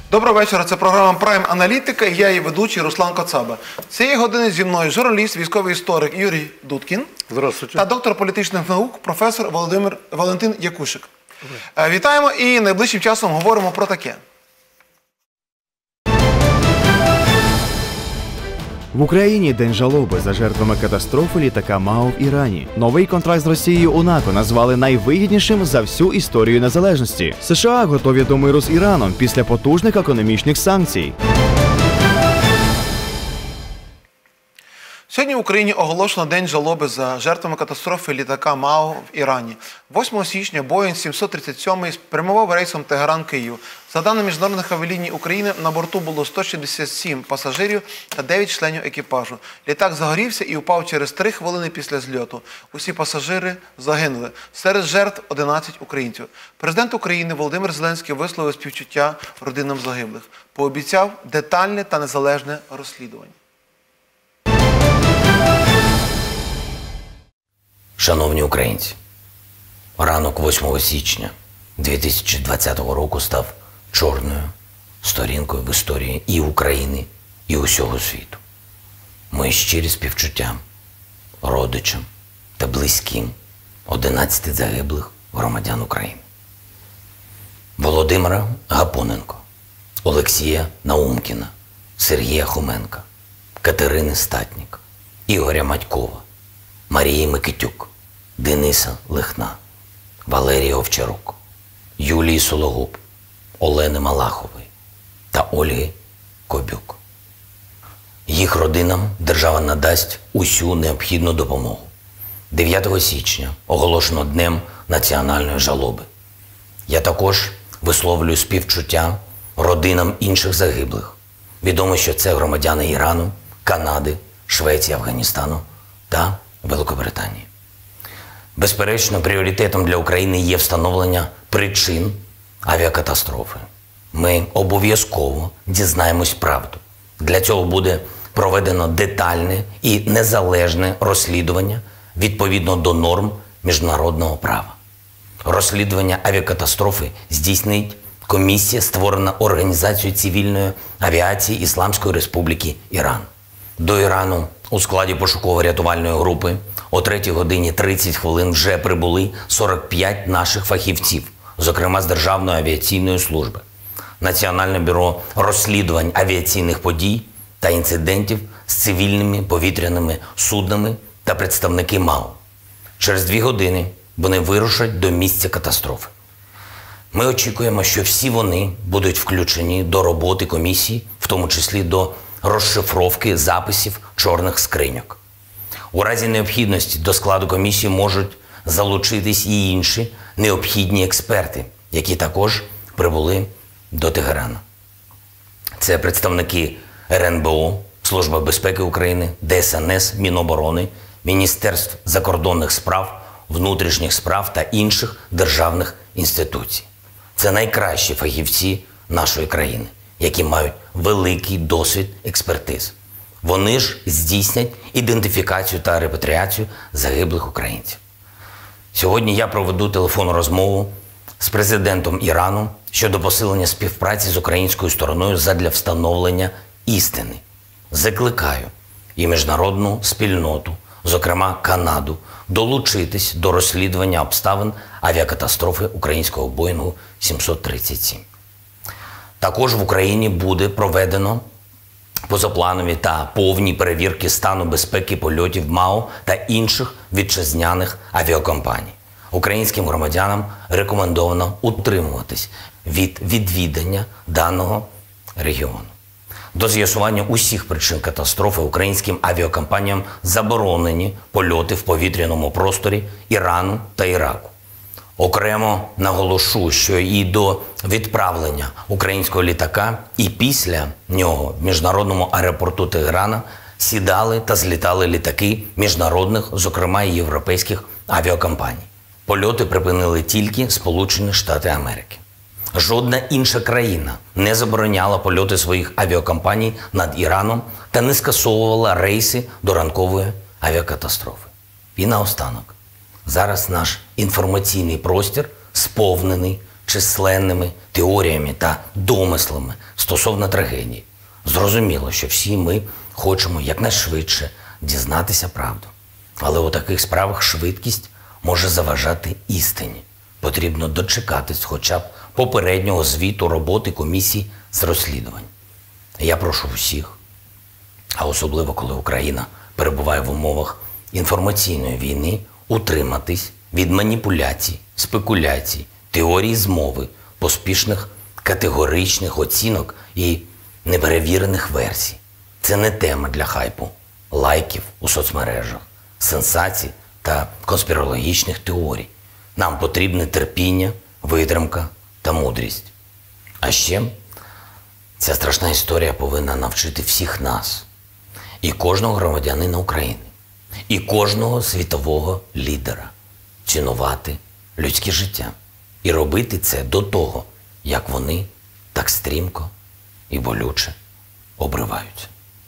Доброго вечора, це програма «Прайм Аналітика» і я її ведучий Руслан Коцаба. Цієї години зі мною журналіст, військовий історик Юрій Дудкін та доктор політичних наук професор Валентин Якушик. Вітаємо і найближчим часом говоримо про таке. В Україні день жалоби за жертвами катастрофи літака МАУ в Ірані. Новий контракт з Росією у НАТО назвали найвигіднішим за всю історію незалежності. США готові до миру з Іраном після потужних економічних санкцій. Сьогодні в Україні оголошено День жалоби за жертвами катастрофи літака МАУ в Ірані. 8 січня Боїнг 737 спрямував рейсом Тегеран-Київ. За даними Міжнародних авіаліній України, на борту було 167 пасажирів та 9 членів екіпажу. Літак загорівся і упав через 3 хвилини після зльоту. Усі пасажири загинули. Серед жертв 11 українців. Президент України Володимир Зеленський висловив співчуття родинам загиблих. Пообіцяв детальне та незалежне розслідування. Шановні українці, ранок 8 січня 2020 року став чорною сторінкою в історії і України, і усього світу. Мої щирі співчуття родичам та близьким 11 загиблих громадян України. Володимира Гапоненко, Олексія Наумкіна, Сергія Хоменка, Катерини Статнік, Ігоря Матькова, Марії Микитюк, Дениса Лихна, Валерії Овчарук, Юлії Сологуб, Олени Малахової та Ольги Кобюк. Їх родинам держава надасть усю необхідну допомогу. 9 січня оголошено Днем національної жалоби. Я також висловлюю співчуття родинам інших загиблих. Відомо, що це громадяни Ірану, Канади, Швеції, Афганістану та Великобританії. Безперечно, пріоритетом для України є встановлення причин авіакатастрофи. Ми обов'язково дізнаємось правду. Для цього буде проведено детальне і незалежне розслідування відповідно до норм міжнародного права. Розслідування авіакатастрофи здійснить комісія, створена Організацією цивільної авіації Ісламської Республіки Іран. До Ірану у складі пошуково-рятувальної групи о 3 годині 30 хвилин вже прибули 45 наших фахівців, зокрема з Державної авіаційної служби, Національне бюро розслідувань авіаційних подій та інцидентів з цивільними повітряними суднами та представники МАУ. Через 2 години вони вирушать до місця катастрофи. Ми очікуємо, що всі вони будуть включені до роботи комісії, в тому числі до розшифровки записів чорних скриньок. У разі необхідності до складу комісії можуть залучитись і інші необхідні експерти, які також прибули до Тегерана. Це представники РНБО, Служба безпеки України, ДСНС, Міноборони, Міністерств закордонних справ, внутрішніх справ та інших державних інституцій. Це найкращі фахівці нашої країни, які мають великий досвід експертиз. Вони ж здійснять ідентифікацію та репатріацію загиблих українців. Сьогодні я проведу телефонну розмову з президентом Ірану щодо посилення співпраці з українською стороною задля встановлення істини. Закликаю і міжнародну спільноту, зокрема Канаду, долучитись до розслідування обставин авіакатастрофи українського Боїнгу 737. Також в Україні буде проведено позапланові та повні перевірки стану безпеки польотів МАУ та інших вітчизняних авіакомпаній. Українським громадянам рекомендовано утримуватись від відвідання даного регіону. До з'ясування усіх причин катастрофи українським авіакомпаніям заборонені польоти в повітряному просторі Ірану та Іраку. Окремо наголошу, що і до відправлення українського літака, і після нього в міжнародному аеропорту Тегерана сідали та злітали літаки міжнародних, зокрема і європейських авіакомпаній. Польоти припинили тільки Сполучені Штати Америки. Жодна інша країна не забороняла польоти своїх авіакомпаній над Іраном та не скасовувала рейси до ранкової авіакатастрофи. І наостанок. Зараз наш інформаційний простір сповнений численними теоріями та домислами стосовно трагедії. Зрозуміло, що всі ми хочемо якнайшвидше дізнатися правду. Але у таких справах швидкість може заважати істині. Потрібно дочекатись хоча б попереднього звіту роботи комісії з розслідувань. Я прошу всіх, а особливо коли Україна перебуває в умовах інформаційної війни, утриматись від маніпуляцій, спекуляцій, теорій змови, поспішних категоричних оцінок і неперевірених версій. Це не тема для хайпу, лайків у соцмережах, сенсацій та конспірологічних теорій. Нам потрібне терпіння, витримка та мудрість. А ще ця страшна історія повинна навчити всіх нас, і кожного громадянина України, і кожного світового лідера цінувати людське життя і робити це до того, як вони так стрімко і болюче обриваються.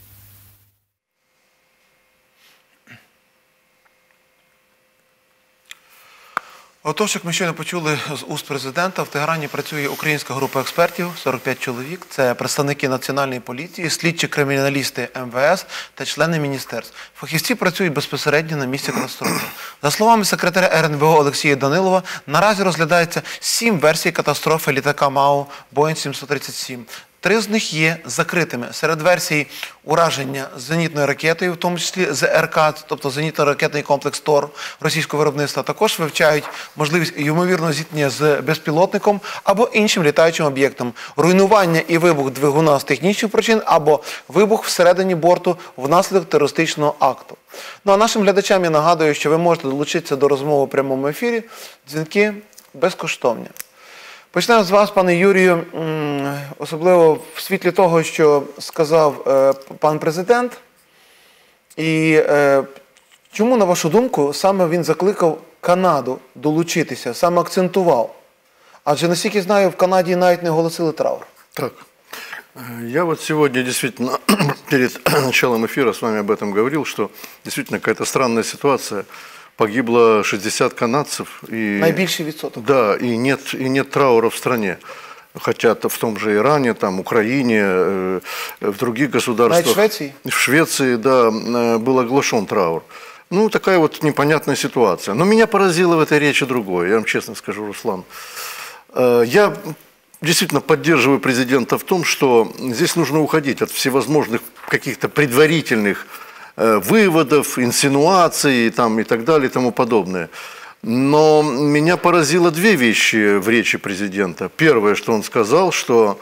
Отож, як ми щойно почули з уст президента, в Тегерані працює українська група експертів, 45 чоловік. Це представники Національної поліції, слідчі криміналісти МВС та члени міністерств. Фахівці працюють безпосередньо на місці катастрофи. За словами секретаря РНБО Олексія Данилова, наразі розглядається 7 версій катастрофи літака МАУ Boeing 737. 3 з них є закритими. Серед версій ураження зенітною ракетою, в тому числі ЗРК, тобто зенітно-ракетний комплекс ТОР російського виробництва, також вивчають можливість ймовірного зіткнення з безпілотником або іншим літаючим об'єктом, руйнування і вибух двигуна з технічних причин або вибух всередині борту внаслідок терористичного акту. Ну а нашим глядачам я нагадую, що ви можете долучитися до розмови у прямому ефірі. Дзвінки безкоштовні. Почнемо з вас, пане Юрію, особливо в світлі того, що сказав пан президент. І чому, на вашу думку, саме він закликав Канаду долучитися, саме акцентував? Адже, наскільки знаю, в Канаді навіть не оголосили траур. Так, я вот сегодня действительно перед началом эфира с вами об этом говорил, что действительно какая-то странная ситуация. Погибло 60 канадцев. И, наибольший відсоток. Да, и нет траура в стране. Хотя в том же Иране, там, Украине, в других государствах. В Швеции? В Швеции, да, был оглашен траур. Ну, такая вот непонятная ситуация. Но меня поразило в этой речи другое, я вам честно скажу, Руслан. Я действительно поддерживаю президента в том, что здесь нужно уходить от всевозможных каких-то предварительных выводов, инсинуаций там, и так далее и тому подобное. Но меня поразило 2 вещи в речи президента. Первое, что он сказал, что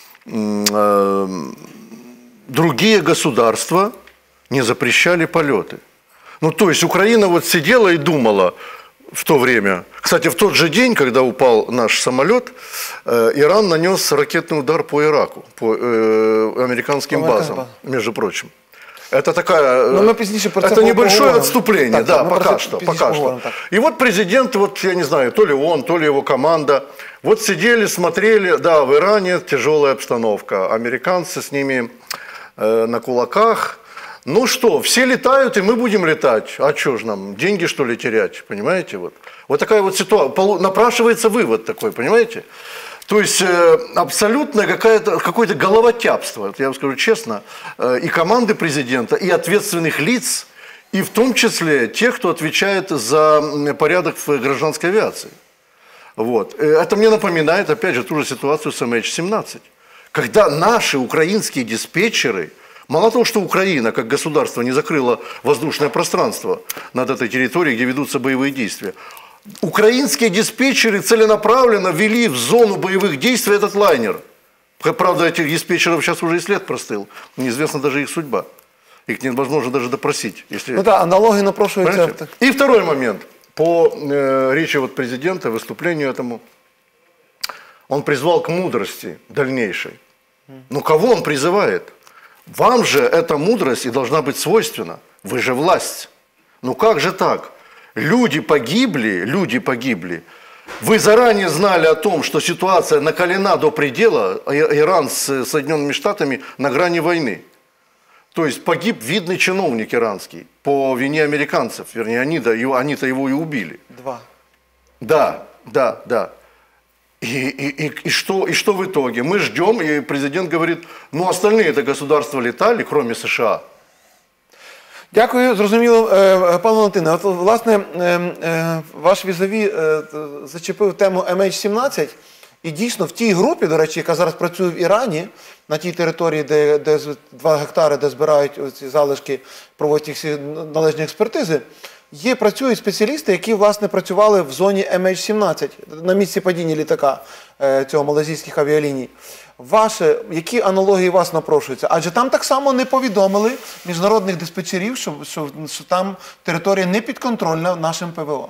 другие государства не запрещали полеты. Ну, то есть Украина вот сидела и думала в то время. Кстати, в тот же день, когда упал наш самолет, Иран нанес ракетный удар по Ираку, по американским базам, между прочим. Это такая, это небольшое отступление, так, да, пока что. И вот президент, вот я не знаю, то ли он, то ли его команда, вот сидели, смотрели, да, в Иране тяжелая обстановка, американцы с ними на кулаках. Ну что, все летают, и мы будем летать. А что ж нам, деньги что ли терять, понимаете? Вот такая вот ситуация, напрашивается вывод такой, понимаете? То есть абсолютно какое-то головотяпство, я вам скажу честно, и команды президента, и ответственных лиц, и в том числе тех, кто отвечает за порядок в гражданской авиации. Вот. Это мне напоминает, опять же, ту же ситуацию с MH17. Когда наши украинские диспетчеры, мало того, что Украина как государство не закрыла воздушное пространство над этой территорией, где ведутся боевые действия, украинские диспетчеры целенаправленно ввели в зону боевых действий этот лайнер. Правда, этих диспетчеров сейчас уже и след простыл. Неизвестна даже их судьба. Их невозможно даже допросить. Если... Ну да, аналогии напрошиваются. И второй момент. По речи вот президента, выступлению этому, он призвал к мудрости дальнейшей. Но кого он призывает? Вам же эта мудрость и должна быть свойственна. Вы же власть. Ну как же так? Люди погибли. Вы заранее знали о том, что ситуация накалена до предела, Иран с Соединенными Штатами на грани войны. То есть погиб видный чиновник иранский по вине американцев. Вернее, они-то его и убили. 2. Да. И что в итоге? Мы ждем, и президент говорит, ну остальные это государства летали, кроме США. Дякую, зрозуміло. Пане Валентине, от, власне, ваш візаві зачепив тему MH17, і дійсно в тій групі, до речі, яка зараз працює в Ірані, на тій території, де 2 гектари, де збирають ці залишки, проводять їх всі належні експертизи, працюють спеціалісти, які, власне, працювали в зоні MH17, на місці падіння літака цього малайзійських авіаліній. Які аналогії вас напрошуються? Адже там так само не повідомили міжнародних диспетчерів, що там територія не підконтрольна нашим ПВО.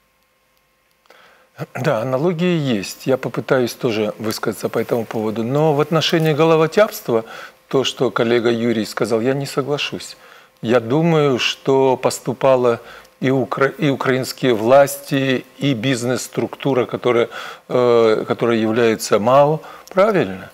Да, аналогии есть. Я попытаюсь тоже высказаться по этому поводу. Но в отношении головотяпства, то, что коллега Юрий сказал, я не соглашусь. Я думаю, что поступало и украинские власти, и бизнес-структура, которая является МАО, правильно.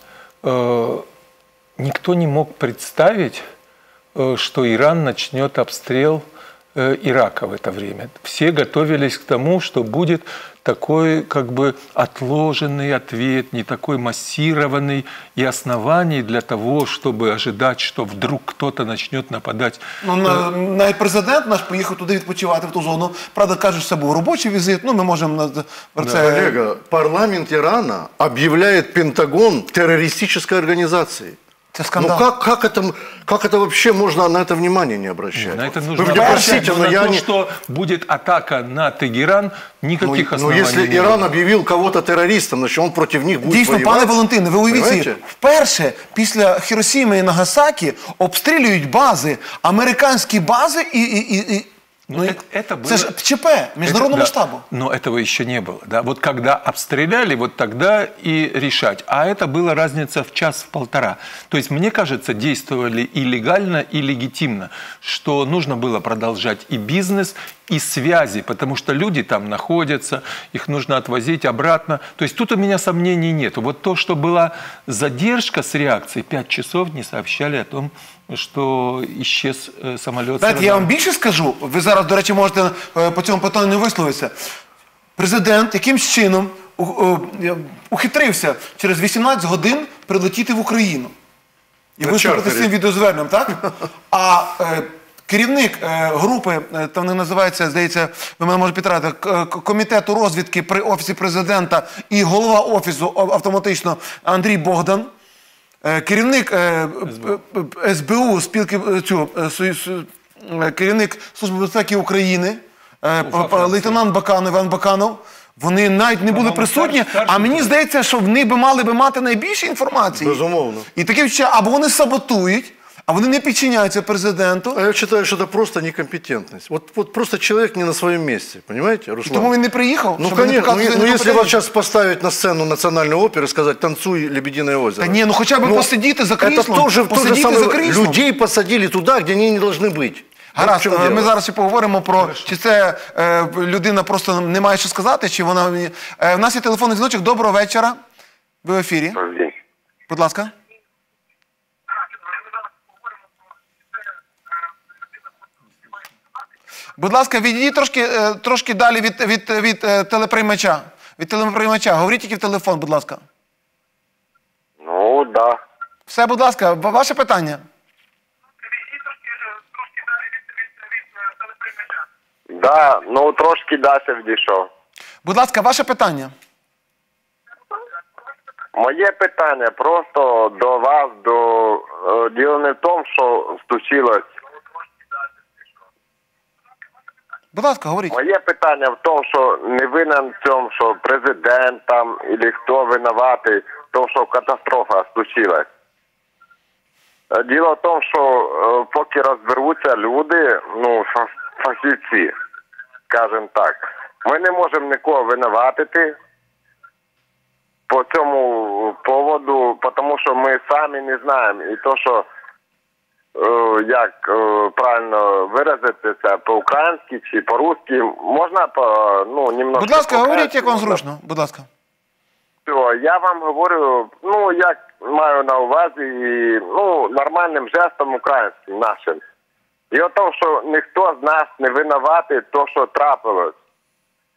Никто не мог представить, что Иран начнет обстрел Ирака в это время. Все готовились к тому, что будет такой как бы отложенный ответ, не такой массированный, и оснований для того, чтобы ожидать, что вдруг кто-то начнет нападать. Ну, навіть президент наш поїхав туди відпочивати, в ту зону. Правда, кажуть, що це був робочий візит, ну, ми можемо про це... Коллега, парламент Ирана объявляет Пентагон террористической организацией. Это скандал. Ну как это вообще можно на это внимание не обращать? На это нужно Вы меня обращать, простите, но но на я то, не... что будет атака на Тегеран, никаких Ну оснований если не Иран было. объявил кого-то террористом, значит он против них будет Дійсно, воевать. пане Валентине, ви уявіть собі, Понимаете? вперше після Хіросіми і Нагасакі обстрілюють бази, американські бази це ж ЧП міжнародного масштабу. Но этого еще не было. Да? Вот когда обстреляли, вот тогда и решать. А это была разница в час-полтора. То есть, мне кажется, действовали и легально, и легитимно, что нужно было продолжать и бизнес, и связи, потому что люди там находятся, их нужно отвозить обратно. То есть тут у меня сомнений нет. Вот то, что была задержка с реакцией, 5 часов не сообщали о том, що іщез самоліт. Знаєте, я вам більше скажу, ви зараз, до речі, можете по цьому питанню висловитися. Президент якимсь чином ухитрився через 18 годин прилетіти в Україну. І виступити з цим відеозверненням, так? А керівник групи, там не називається, здається, ви мене можете підтримати, комітету розвідки при Офісі Президента і голова Офісу автоматично Андрій Богдан, керівник СБУ, керівник Служби безпеки України, лейтенант Баканов, Іван Баканов, вони навіть не були присутні, а мені здається, що вони мали би мати найбільше інформації. Безумовно. І таке відчуття, або вони саботують, а вони не підчиняються президенту. А я считаю, что это просто некомпетентность. Вот просто человек не на своем месте, понимаете, Руслан? І тому він не приїхав, Ну, щоб не конечно, показувати ну, если нападення. вас сейчас поставить на сцену национальной оперы и сказать «танцуй, Лебединое озеро». Та ні, ну хоча б посидіти за кріслом, Это тоже посидіти самое. за кріслом. Людей посадили туда, где они не должны быть. Гаразд, Вот в чем ми дело. зараз ще поговоримо про, чи це людина просто не має що сказати, чи вона... У нас є телефонний дзвіночок. Доброго вечора. Ви в ефірі. Будь ласка. Будь ласка, відійдіть трошки далі від телеприймача. Від телеприймача. Говоріть тільки в телефон, будь ласка. Ну, да. Все, будь ласка, ваше питання. Да, ну трошки далі відійшов. Будь ласка, ваше питання. Моє питання просто до вас, діло не в тому, що случилось. Будь ласка, говоріть. Моє питання в тому, що не винен в цьому, що президент там, або хто винуватий в тому, що катастрофа случилась. Діло в тому, що поки розберуться люди, ну, фахівці, скажімо так, ми не можемо нікого винуватити по цьому поводу, тому що ми самі не знаємо. І то, що, як правильно виразитися, по-українськи чи по-русски, можна, немножко... Будь ласка, говоріть, як вам зручно. Будь ласка. Все, я вам говорю, як маю на увазі, нормальним жестом українським нашим. І о тому, що ніхто з нас не винуватий то, що трапилось.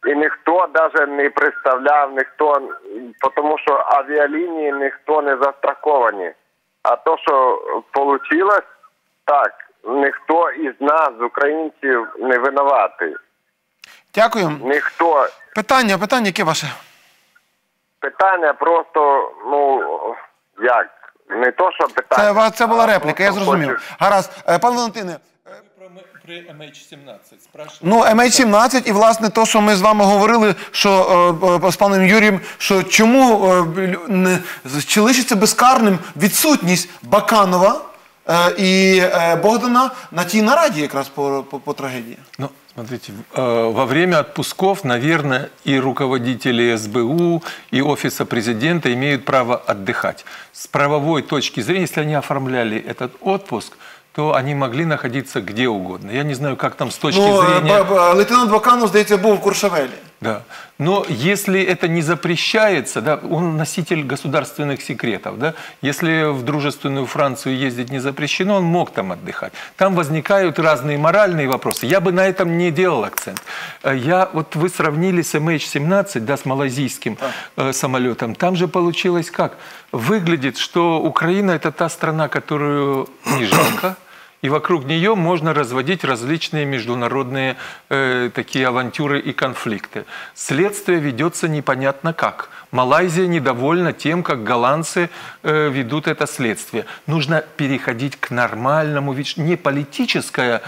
І ніхто навіть не представляв, тому що авіалінії ніхто не застраховані. А то, що вийшло, так, ніхто із нас, українців, не винуватий. Дякую. Ніхто. Питання, яке ваше? Питання просто, як? Не то, що питання. Це була репліка, я зрозумів. Гаразд. Пане Валентине. Про MH17 спрашивали. Ну, MH17 і, власне, то, що ми з вами говорили, що з паном Юрієм, що чому чи лишиться безкарним відсутність Баканова і Богдана на тій нараді якраз по трагедії? Ну, смотрите, во время отпусков, наверное, и руководители СБУ, и Офиса президента имеют право отдыхать. С правовой точки зрения, если они оформляли этот отпуск, то они могли находиться где угодно. Я не знаю, как там с точки зрения... Лейтенант Баканов, здається, був в Куршавелі. Да. Но если это не запрещается, да, он носитель государственных секретов, да, если в дружественную Францию ездить не запрещено, он мог там отдыхать. Там возникают разные моральные вопросы. Я бы на этом не делал акцент. Вот вы сравнили с MH17, да, с малайзийским самолетом. Там же получилось как? Выглядит, что Украина – это та страна, которую не жалко. И вокруг нее можно разводить различные международные такие авантюры и конфликты. Следствие ведется непонятно как. Малайзия недовольна тем, как голландцы ведут это следствие. Нужно переходить к нормальному, не политическое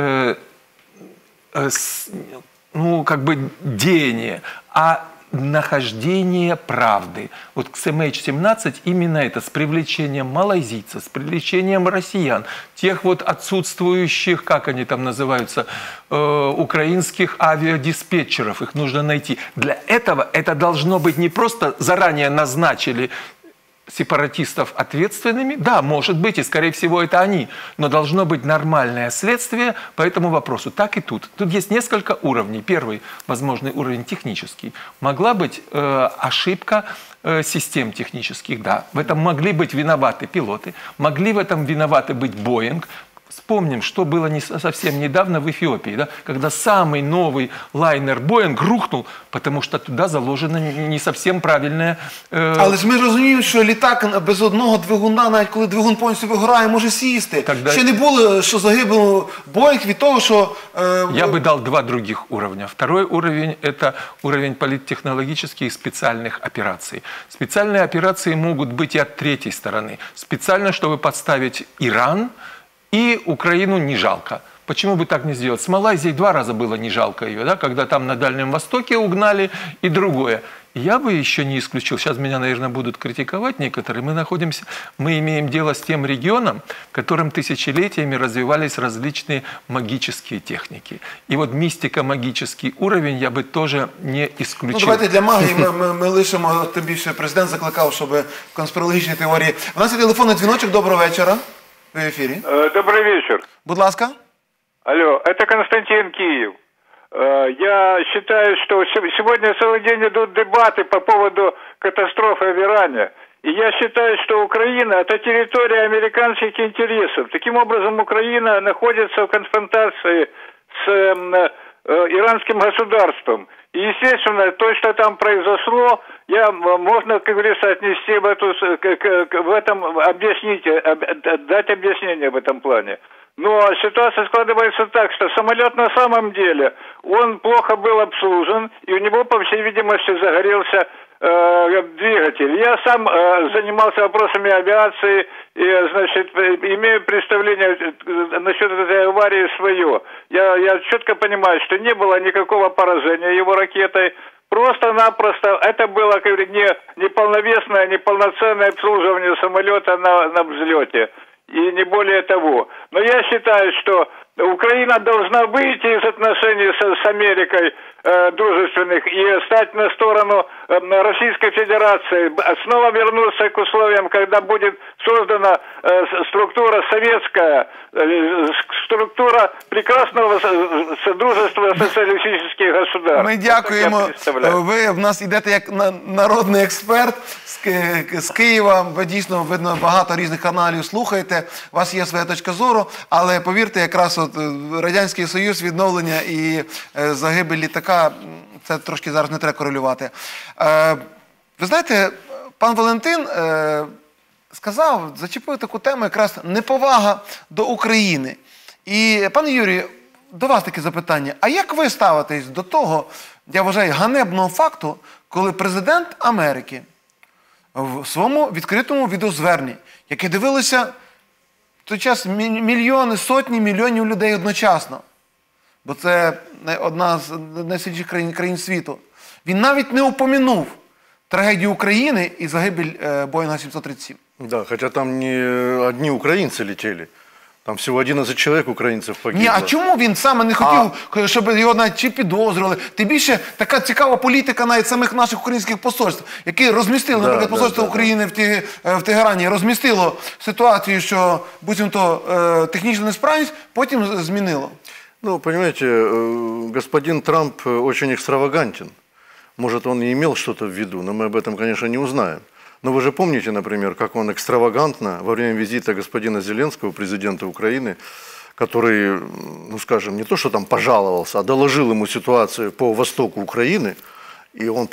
деяние, а нахождение правды. Вот с MH17 именно это, с привлечением малайзийцев, с привлечением россиян, тех вот отсутствующих, как они там называются, украинских авиадиспетчеров, их нужно найти. Для этого это должно быть не просто заранее назначили сепаратистов ответственными, да, может быть, и скорее всего это они, но должно быть нормальное следствие по этому вопросу. Так и тут. Тут есть несколько уровней. Первый возможный уровень технический. Могла быть ошибка систем технических, да. В этом могли быть виноваты пилоты, могли в этом виноваты быть Боинг. Вспомним, что было совсем недавно в Эфиопии, да, когда самый новый лайнер Боинг рухнул, потому что туда заложено не совсем правильное... Але ж ми розуміємо, що літак без одного двигуна, навіть коли двигун повністю вигорає, може сісти. Тогда... Ще не було, що загибав Боинг від того, що... Я бы дал два других уровня. Второй уровень – это уровень политтехнологических и специальных операций. Специальные операции могут быть и от третьей стороны. Специально, чтобы подставить Иран, и Украину не жалко. Почему бы так не сделать? С Малайзией 2 раза было не жалко ее, да, когда там на Дальнем Востоке угнали, и другое. Я бы еще не исключил, сейчас меня, наверное, будут критиковать некоторые, мы имеем дело с тем регионом, в котором тысячелетиями развивались различные магические техники. И вот мистико-магический уровень я бы тоже не исключил. Ну, давайте для магії ми лишимо, тим більше президент закликав, щоб конспірологічні теорії. У нас є телефонний дзвіночок, доброго вечора. В эфире. Добрый вечер. Будь ласка. Алло, это Константин, Киев. Я считаю, что сегодня целый день идут дебаты по поводу катастрофы в Иране. И я считаю, что Украина – это территория американских интересов. Таким образом, Украина находится в конфронтации с иранским государством. И, естественно, то, что там произошло, можно, как говорится, отнести в этом, объяснить, дать объяснение в этом плане. Но ситуация складывается так, что самолет на самом деле, он плохо был обслужен, и у него, по всей видимости, загорелся двигатель. Я сам занимался вопросами авиации, и, значит, имею представление насчет этой аварии свое. Я четко понимаю, что не было никакого поражения его ракетой. Просто-напросто это было, как говорят, не полновесное, не полноценное обслуживание самолета на взлете. И не более того. Но я считаю, что Украина должна выйти из отношений с Америкой дружественных и стать на сторону Российской Федерации, снова вернуться к условиям, когда будет создана структура советская, структура прекрасного содружества социалистических государств. Ми дякуємо. Ви в нас йдете як народний експерт з Києва. Ви дійсно, видно, багато різних каналів слухаєте. У вас є своя точка зору, але повірте, якраз от Радянський Союз, відновлення і загибель літака це трошки зараз не треба корелювати. Ви знаєте, пан Валентин сказав, зачепив таку тему, якраз неповага до України. І, пане Юрію, до вас таке запитання. А як ви ставитесь до того, я вважаю, ганебного факту, коли президент Америки в своєму відкритому відеозверненні, яке дивилися в той час мільйони, сотні мільйонів людей одночасно, бо це одна з найсильніших країн світу, він навіть не упомянув трагедію України і загибель Боїнга 737. Да, хотя там не одни украинцы летели. Там всего 11 человек українців погибло. Ні, а чому він саме не хотів, щоб його навіть чи підозрювали? Тим більше така цікава політика навіть самих наших українських посольств, які розмістили, наприклад, посольство України в Тегерані, розмістило ситуацію, що буцімто технічна несправність, потім змінило. Ну, понимаете, господин Трамп очень экстравагантен. Может, он и имел что-то в виду, но мы об этом, конечно, не узнаем. Но вы же помните, например, как он экстравагантно во время визита господина Зеленского, президента Украины, который, ну скажем, не то что там пожаловался, а доложил ему ситуацию по востоку Украины, и он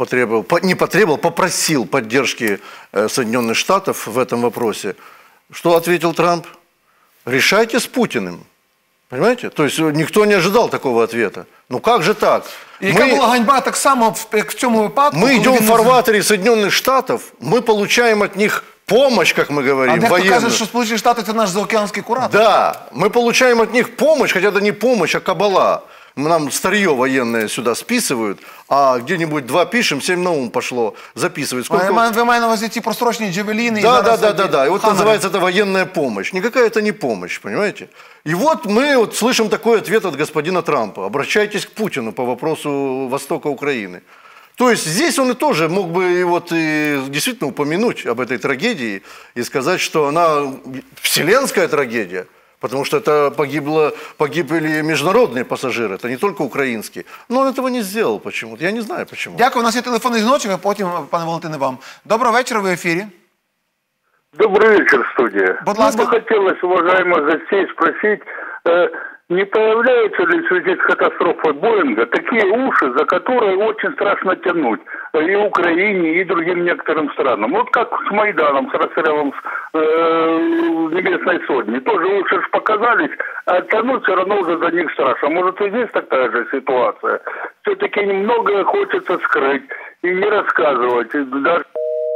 попросил поддержки Соединенных Штатов в этом вопросе. Что ответил Трамп? Решайте с Путиным. Понимаете? То есть никто не ожидал такого ответа. Ну как же так? Яка була ганьба так само, як в цьому випадку? Мы идем в фарватере Соединенных Штатов, мы получаем от них помощь, как мы говорим, военную. А военную. кажется, что Сполученные Штаты – это наш заокеанский куратор. Да, мы получаем от них помощь, хотя это не помощь, а кабала. Нам старье военное сюда списывают, а где-нибудь 2 пишем, 7 на ум пошло, записывают. Вы маете на увазі ті просрочні джавеліни? Да. И вот называется это военная помощь. Никакая это не помощь, понимаете? И вот мы слышим такой ответ от господина Трампа. Обращайтесь к Путину по вопросу востока Украины. То есть здесь он и тоже мог бы и действительно упомянуть об этой трагедии и сказать, что она вселенская трагедия. Потому что это погибли международные пассажиры, это не только украинские. Но он этого не сделал почему-то. Я не знаю почему. Дякую. У нас є телефонний дзвіночок, а потім, пане Валентине, вам. Доброго вечора, ви в ефірі. Добрый вечер, студия. Будь ласка. Мне бы хотелось, уважаемых гостей, спросить, не появляются ли в связи с катастрофой Боинга такие уши, за которые очень страшно тянуть и Украине, и другим некоторым странам? Вот как с Майданом, с расстрелом Небесной Сотни. Тоже уши ж показались, а тянуть все равно уже за них страшно. Может, и здесь такая же ситуация? Все-таки немного хочется скрыть и не рассказывать. Даже...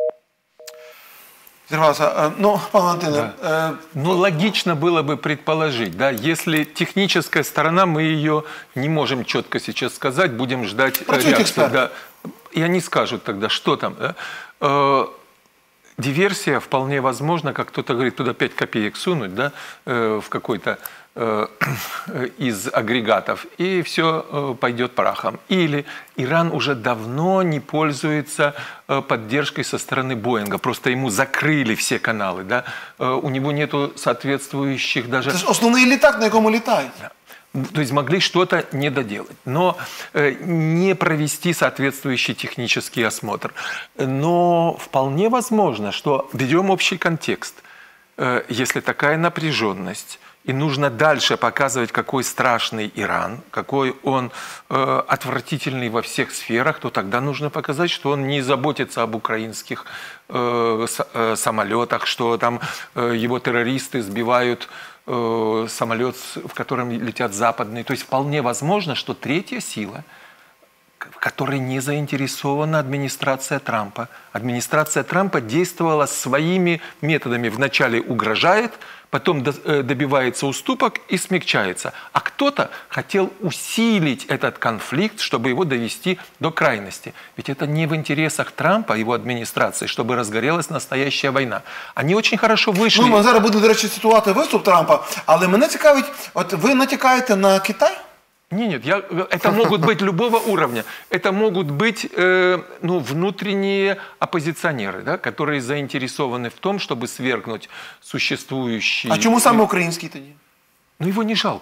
Ну, пане Валентине, Ну, логично было бы предположить, да, если техническая сторона, мы ее не можем четко сейчас сказать, будем ждать реакции. Да, и они скажут тогда, что там. Да? Диверсия вполне возможна, как кто-то говорит, туда 5 копеек сунуть, да, в какой-то из агрегатов, и все пойдет прахом. Или Иран уже давно не пользуется поддержкой со стороны Боинга, просто ему закрыли все каналы, да? У него нету соответствующих даже... Это же основной летак, на якому летает. То есть могли что-то не доделать, но не провести соответствующий технический осмотр. Но вполне возможно, что берем общий контекст. Если такая напряженность, и нужно дальше показывать, какой страшный Иран, какой он отвратительный во всех сферах, то тогда нужно показать, что он не заботится об украинских самолетах, что там его террористы сбивают самолет, в котором летят западные. То есть вполне возможно, что третья сила, в которой не заинтересована администрация Трампа. Администрация Трампа действовала своими методами. Вначале угрожает, потом добивается уступок и смягчается. А кто-то хотел усилить этот конфликт, чтобы его довести до крайности. Ведь это не в интересах Трампа, его администрации, чтобы разгорелась настоящая война. Они очень хорошо вышли. Ну, ми зараз будемо, до речі, цитувати виступ Трампа, але мене цікавить, от ви натякаєте на Китай? Нет, это могут быть любого уровня. Это могут быть внутренние оппозиционеры, да, которые заинтересованы в том, чтобы свергнуть существующий... А чому саме український тоді? Ну, его не жалко.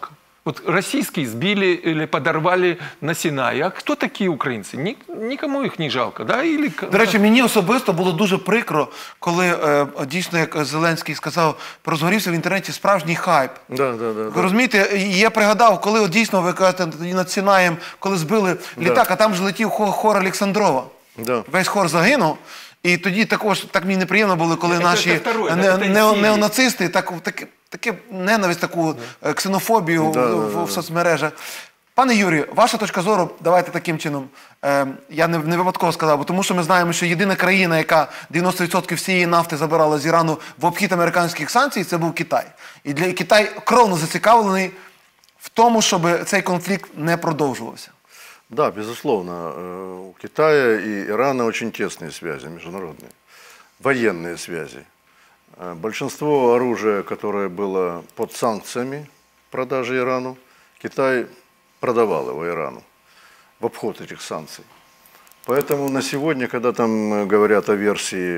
Вот российские сбили или подорвали на Синае. А кто такие украинцы? Никому их не жалко. Да? Или... До речі, мені особисто було дуже прикро, коли дійсно, як Зеленський сказав, розгорівся в інтернеті справжній хайп. Ви розумієте, і я пригадав, коли от, дійсно, ви кажете, над Сінаєм, коли збили літак, а там ж летів хор Олександрова. Весь хор загинув. І тоді також так мені неприємно було, коли наші неонацисти таке ненависть, таку ксенофобію в соцмережах. Пане Юрію, ваша точка зору, давайте таким чином, я не випадково сказав, бо тому що ми знаємо, що єдина країна, яка 90% всієї нафти забирала з Ірану в обхід американських санкцій, це був Китай. І Китай кровно зацікавлений в тому, щоб цей конфлікт не продовжувався. Да, безусловно. У Китая и Ирана очень тесные связи международные, военные связи. Большинство оружия, которое было под санкциями продажи Ирану, Китай продавал его Ирану в обход этих санкций. Поэтому на сегодня, когда там говорят о версии,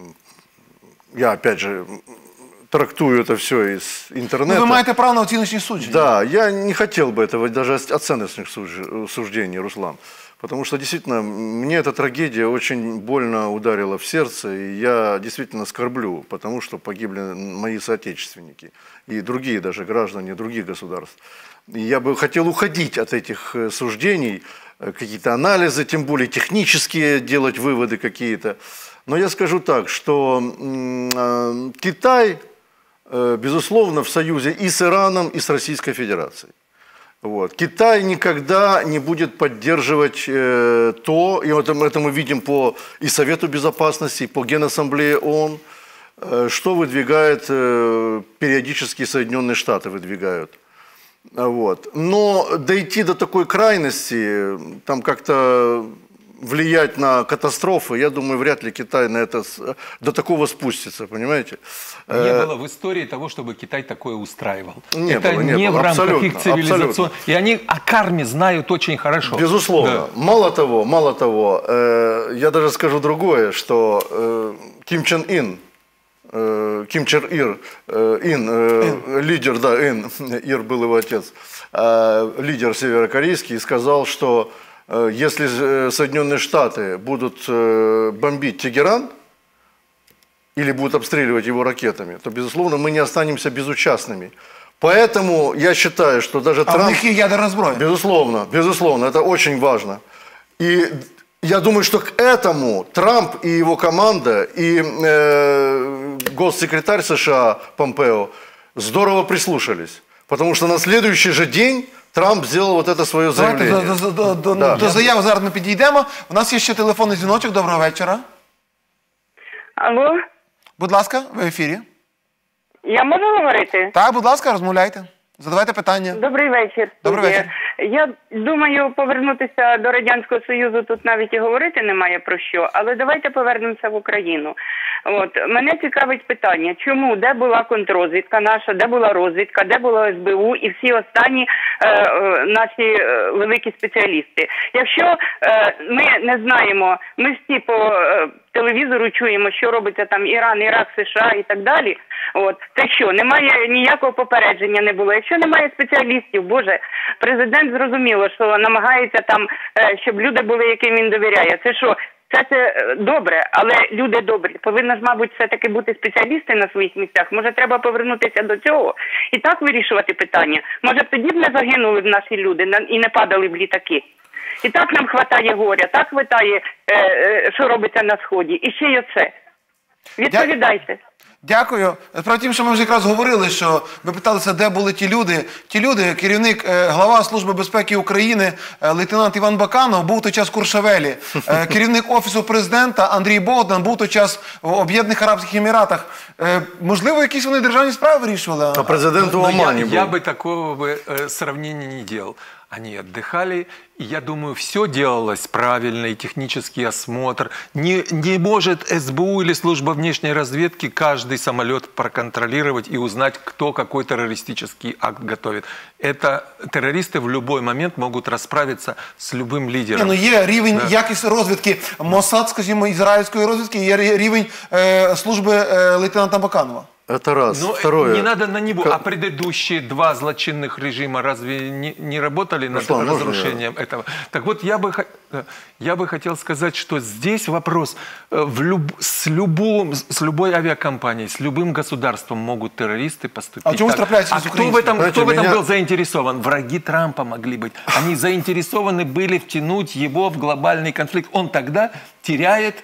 я опять же трактую это все из интернета. Вы маете право на оценочные суждения. Да, я не хотел бы этого, даже оценочных суждений, Руслан. Потому что действительно, мне эта трагедия очень больно ударила в сердце, и я действительно скорблю, потому что погибли мои соотечественники и другие даже граждане других государств. И я бы хотел уходить от этих суждений, какие-то анализы, тем более технические, делать выводы какие-то. Но я скажу так, что Китай, безусловно, в союзе и с Ираном, и с Российской Федерацией. Вот. Китай никогда не будет поддерживать то, и это мы видим по и Совету Безопасности, и по Генассамблее ООН, что выдвигает периодически Соединенные Штаты выдвигают. Вот. Но дойти до такой крайности, там как-то влиять на катастрофы, я думаю, вряд ли Китай на это, до такого спустится, понимаете? Не было в истории того, чтобы Китай такое устраивал. Не это было, не в рамках абсолютно, их цивилизационных. И они о карме знают очень хорошо. Безусловно. Да. Мало того, я даже скажу другое, что Ким Чен Ир, лидер, да, Ир был его отец, лидер северокорейский, сказал, что если Соединенные Штаты будут бомбить Тегеран или будут обстреливать его ракетами, то, безусловно, мы не останемся безучастными. Поэтому я считаю, что даже Трамп... у них есть ядерная сброя. Безусловно, это очень важно. И я думаю, что к этому Трамп и его команда, и госсекретарь США Помпео здорово прислушались. Потому что на следующий же день Трамп зробив вот это своє заявлення. До заяви зараз ми підійдемо. У нас є ще телефонний дзвіночок. Доброго вечора. Алло? Будь ласка, ви в ефірі. Я можу говорити? Так, будь ласка, розмовляйте. Задавайте питання. Добрий вечір. Добрий вечір. Я думаю, повернутися до Радянського Союзу тут навіть і говорити немає про що, але давайте повернемося в Україну. От, мене цікавить питання, чому, де була контррозвідка наша, де була розвідка, де було СБУ і всі останні наші великі спеціалісти. Якщо ми не знаємо, ми всі по телевізору чуємо, що робиться там Іран, Ірак, США і так далі, от, це що, немає ніякого попередження не було. Якщо немає спеціалістів, боже, президент зрозуміло, що намагається там, щоб люди були, яким він довіряє. Це що? Це добре, але люди добрі. Повинні ж, мабуть, все-таки бути спеціалісти на своїх місцях. Може, треба повернутися до цього і так вирішувати питання. Може, тоді б не загинули б наші люди і не падали б літаки. І так нам хватає горя, так хватає, що робиться на Сході. І ще й оце. Відповідайте. Дякую. Справді тим, що ми вже якраз говорили, що ви питалися, де були ті люди. Ті люди, керівник, глава Служби безпеки України, лейтенант Іван Баканов, був в той час в Куршавелі. Керівник Офісу президента Андрій Богдан був в той час в Об'єднаних Арабських Еміратах. Можливо, якісь вони державні справи вирішували? А президент в Омані був. Я бы такого сравнения не делал. Они отдыхали, и я думаю, все делалось правильно, и технический осмотр. Не может СБУ или служба внешней разведки каждый самолет проконтролировать и узнать, кто какой террористический акт готовит. Это террористы в любой момент могут расправиться с любым лидером. Ну, є рівень якість розвідки Моссад, скажімо, ізраїльської розвідки, є рівень служби лейтенанта Баканова. Это раз. Но Второе. не надо на него. А предыдущие два злочинных режима разве не работали над Руслан, можно разрушением этого? Так вот, я бы хотел сказать, что здесь вопрос. С любой авиакомпанией, с любым государством могут террористы поступить. А чему так. трапляется А с кто украинским? кто в этом был заинтересован? Враги Трампа могли быть. Они заинтересованы были втянуть его в глобальный конфликт. Он тогда теряет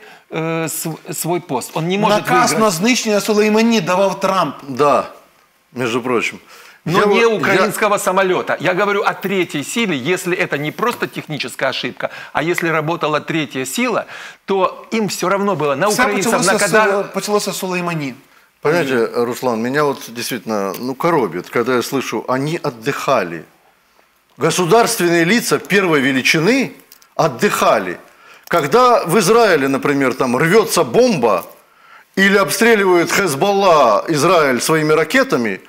свой пост. Он не может Наказ выиграть. на знищення Сулеймані давав Трамп. Да, между прочим. Но Я не вот- украинского самолета. Я говорю о третьей силе. Если это не просто техническая ошибка, а если работала третья сила, то им все равно было на Все украинцев, на Кадар. почалося з Сулеймані. Понимаете, Руслан, меня вот действительно коробит, когда я слышу, они отдыхали. Государственные лица первой величины отдыхали. Когда в Израиле, например, там рвется бомба или обстреливает Хезболла Израиль своими ракетами,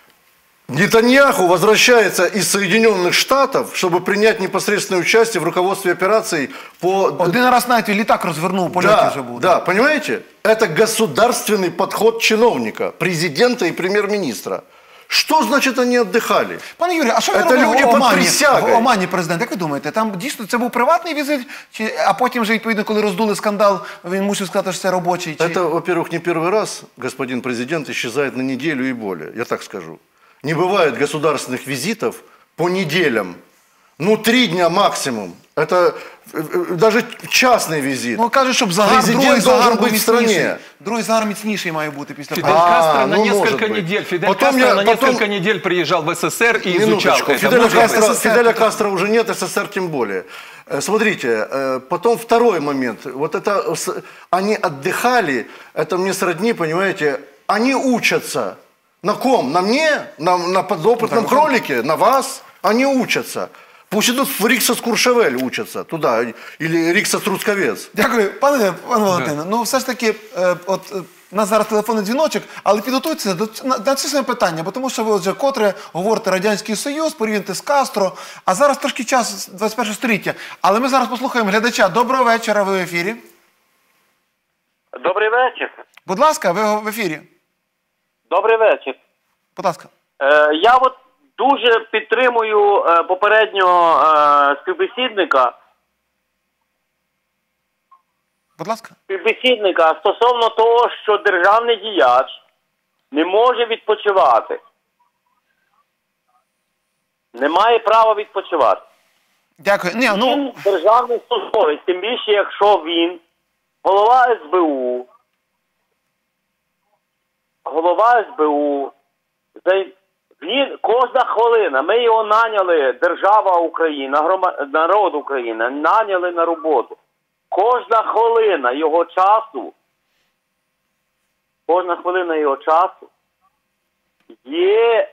Нетаньяху возвращается из Соединенных Штатов, чтобы принять непосредственное участие в руководстве операций по... Один раз навіть літак розвернув, у польоті вже був. Да, понимаете? Это государственный подход чиновника, президента и премьер-министра. Что значит они отдыхали? Пане Юрію, а що ви Це робили люди в під Омані? присягою. В Омані президент, як ви думаєте, там дійсно це був приватний візит, а потім вже, відповідно, коли роздули скандал, він мусив сказати, що це робочий? Это, во-первых, не первый раз господин президент исчезает на неделю и более, я так скажу. Не бывает государственных визитов по неделям. 3 дня максимум. Это даже частный визит. Ну, кажуть, щоб загар, Президент другий загар должен був быть в стране. міцніший. Другий загар міцніший має бути після Фидель першого. Кастро на может несколько быть. недель. Фидель Потом Кастро на потом- несколько недель приезжал в СССР и изучал Минуточку. это. Фиделя Может Кастро, быть. Фиделя Кастро уже нет, СССР тем более. Смотрите, потом второй момент. Вот это они отдыхали, это мне сродни, понимаете, они учатся. На ком? На мне? На подопытном кролике? На вас? Они учатся. Пусть идут в Риксос Куршевель учатся туда, или Риксос Трускавец. Дякую, пане Валентине. Ну, все ж таки, у нас зараз телефонний дзвіночок, але підготуйтеся на це саме питання, бо тому що ви вже котре говорите Радянський Союз, порівняти з Кастро, а зараз трошки час 21 століття. Але ми зараз послухаємо глядача. Доброго вечора, ви в ефірі. Добрий вечір. Будь ласка, ви в ефірі. Добрий вечір. Будь ласка. Я от дуже підтримую попереднього співбесідника стосовно того, що державний діяч не може відпочивати. Не має права відпочивати. Дякую. Він державний службовець, тим більше, якщо він голова СБУ, він кожна хвилина, ми його наняли, держава Україна, народ України, наняли на роботу. Кожна хвилина його часу є,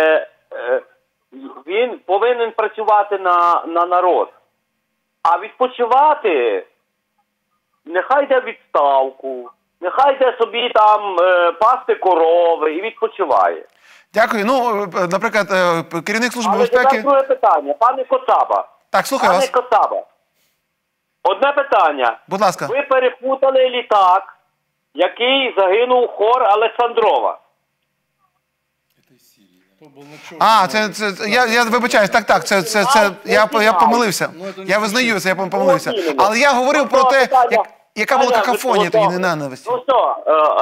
він повинен працювати на народ. А відпочивати, нехай йде в відставку, нехай йде собі там пасти корови і відпочиває. Дякую. Ну, наприклад, керівник Служби безпеки... Але друге питання, пане Коцаба. Так, слухаю вас. Пане Коцаба, одне питання. Будь ласка. Ви перепутали літак, який загинув хор Олександрова. А, я вибачаюсь, так, я помилився. Я визнаю це, я помилився. Але я говорив про те, яка була какофонія тоді ненависті. Ну що,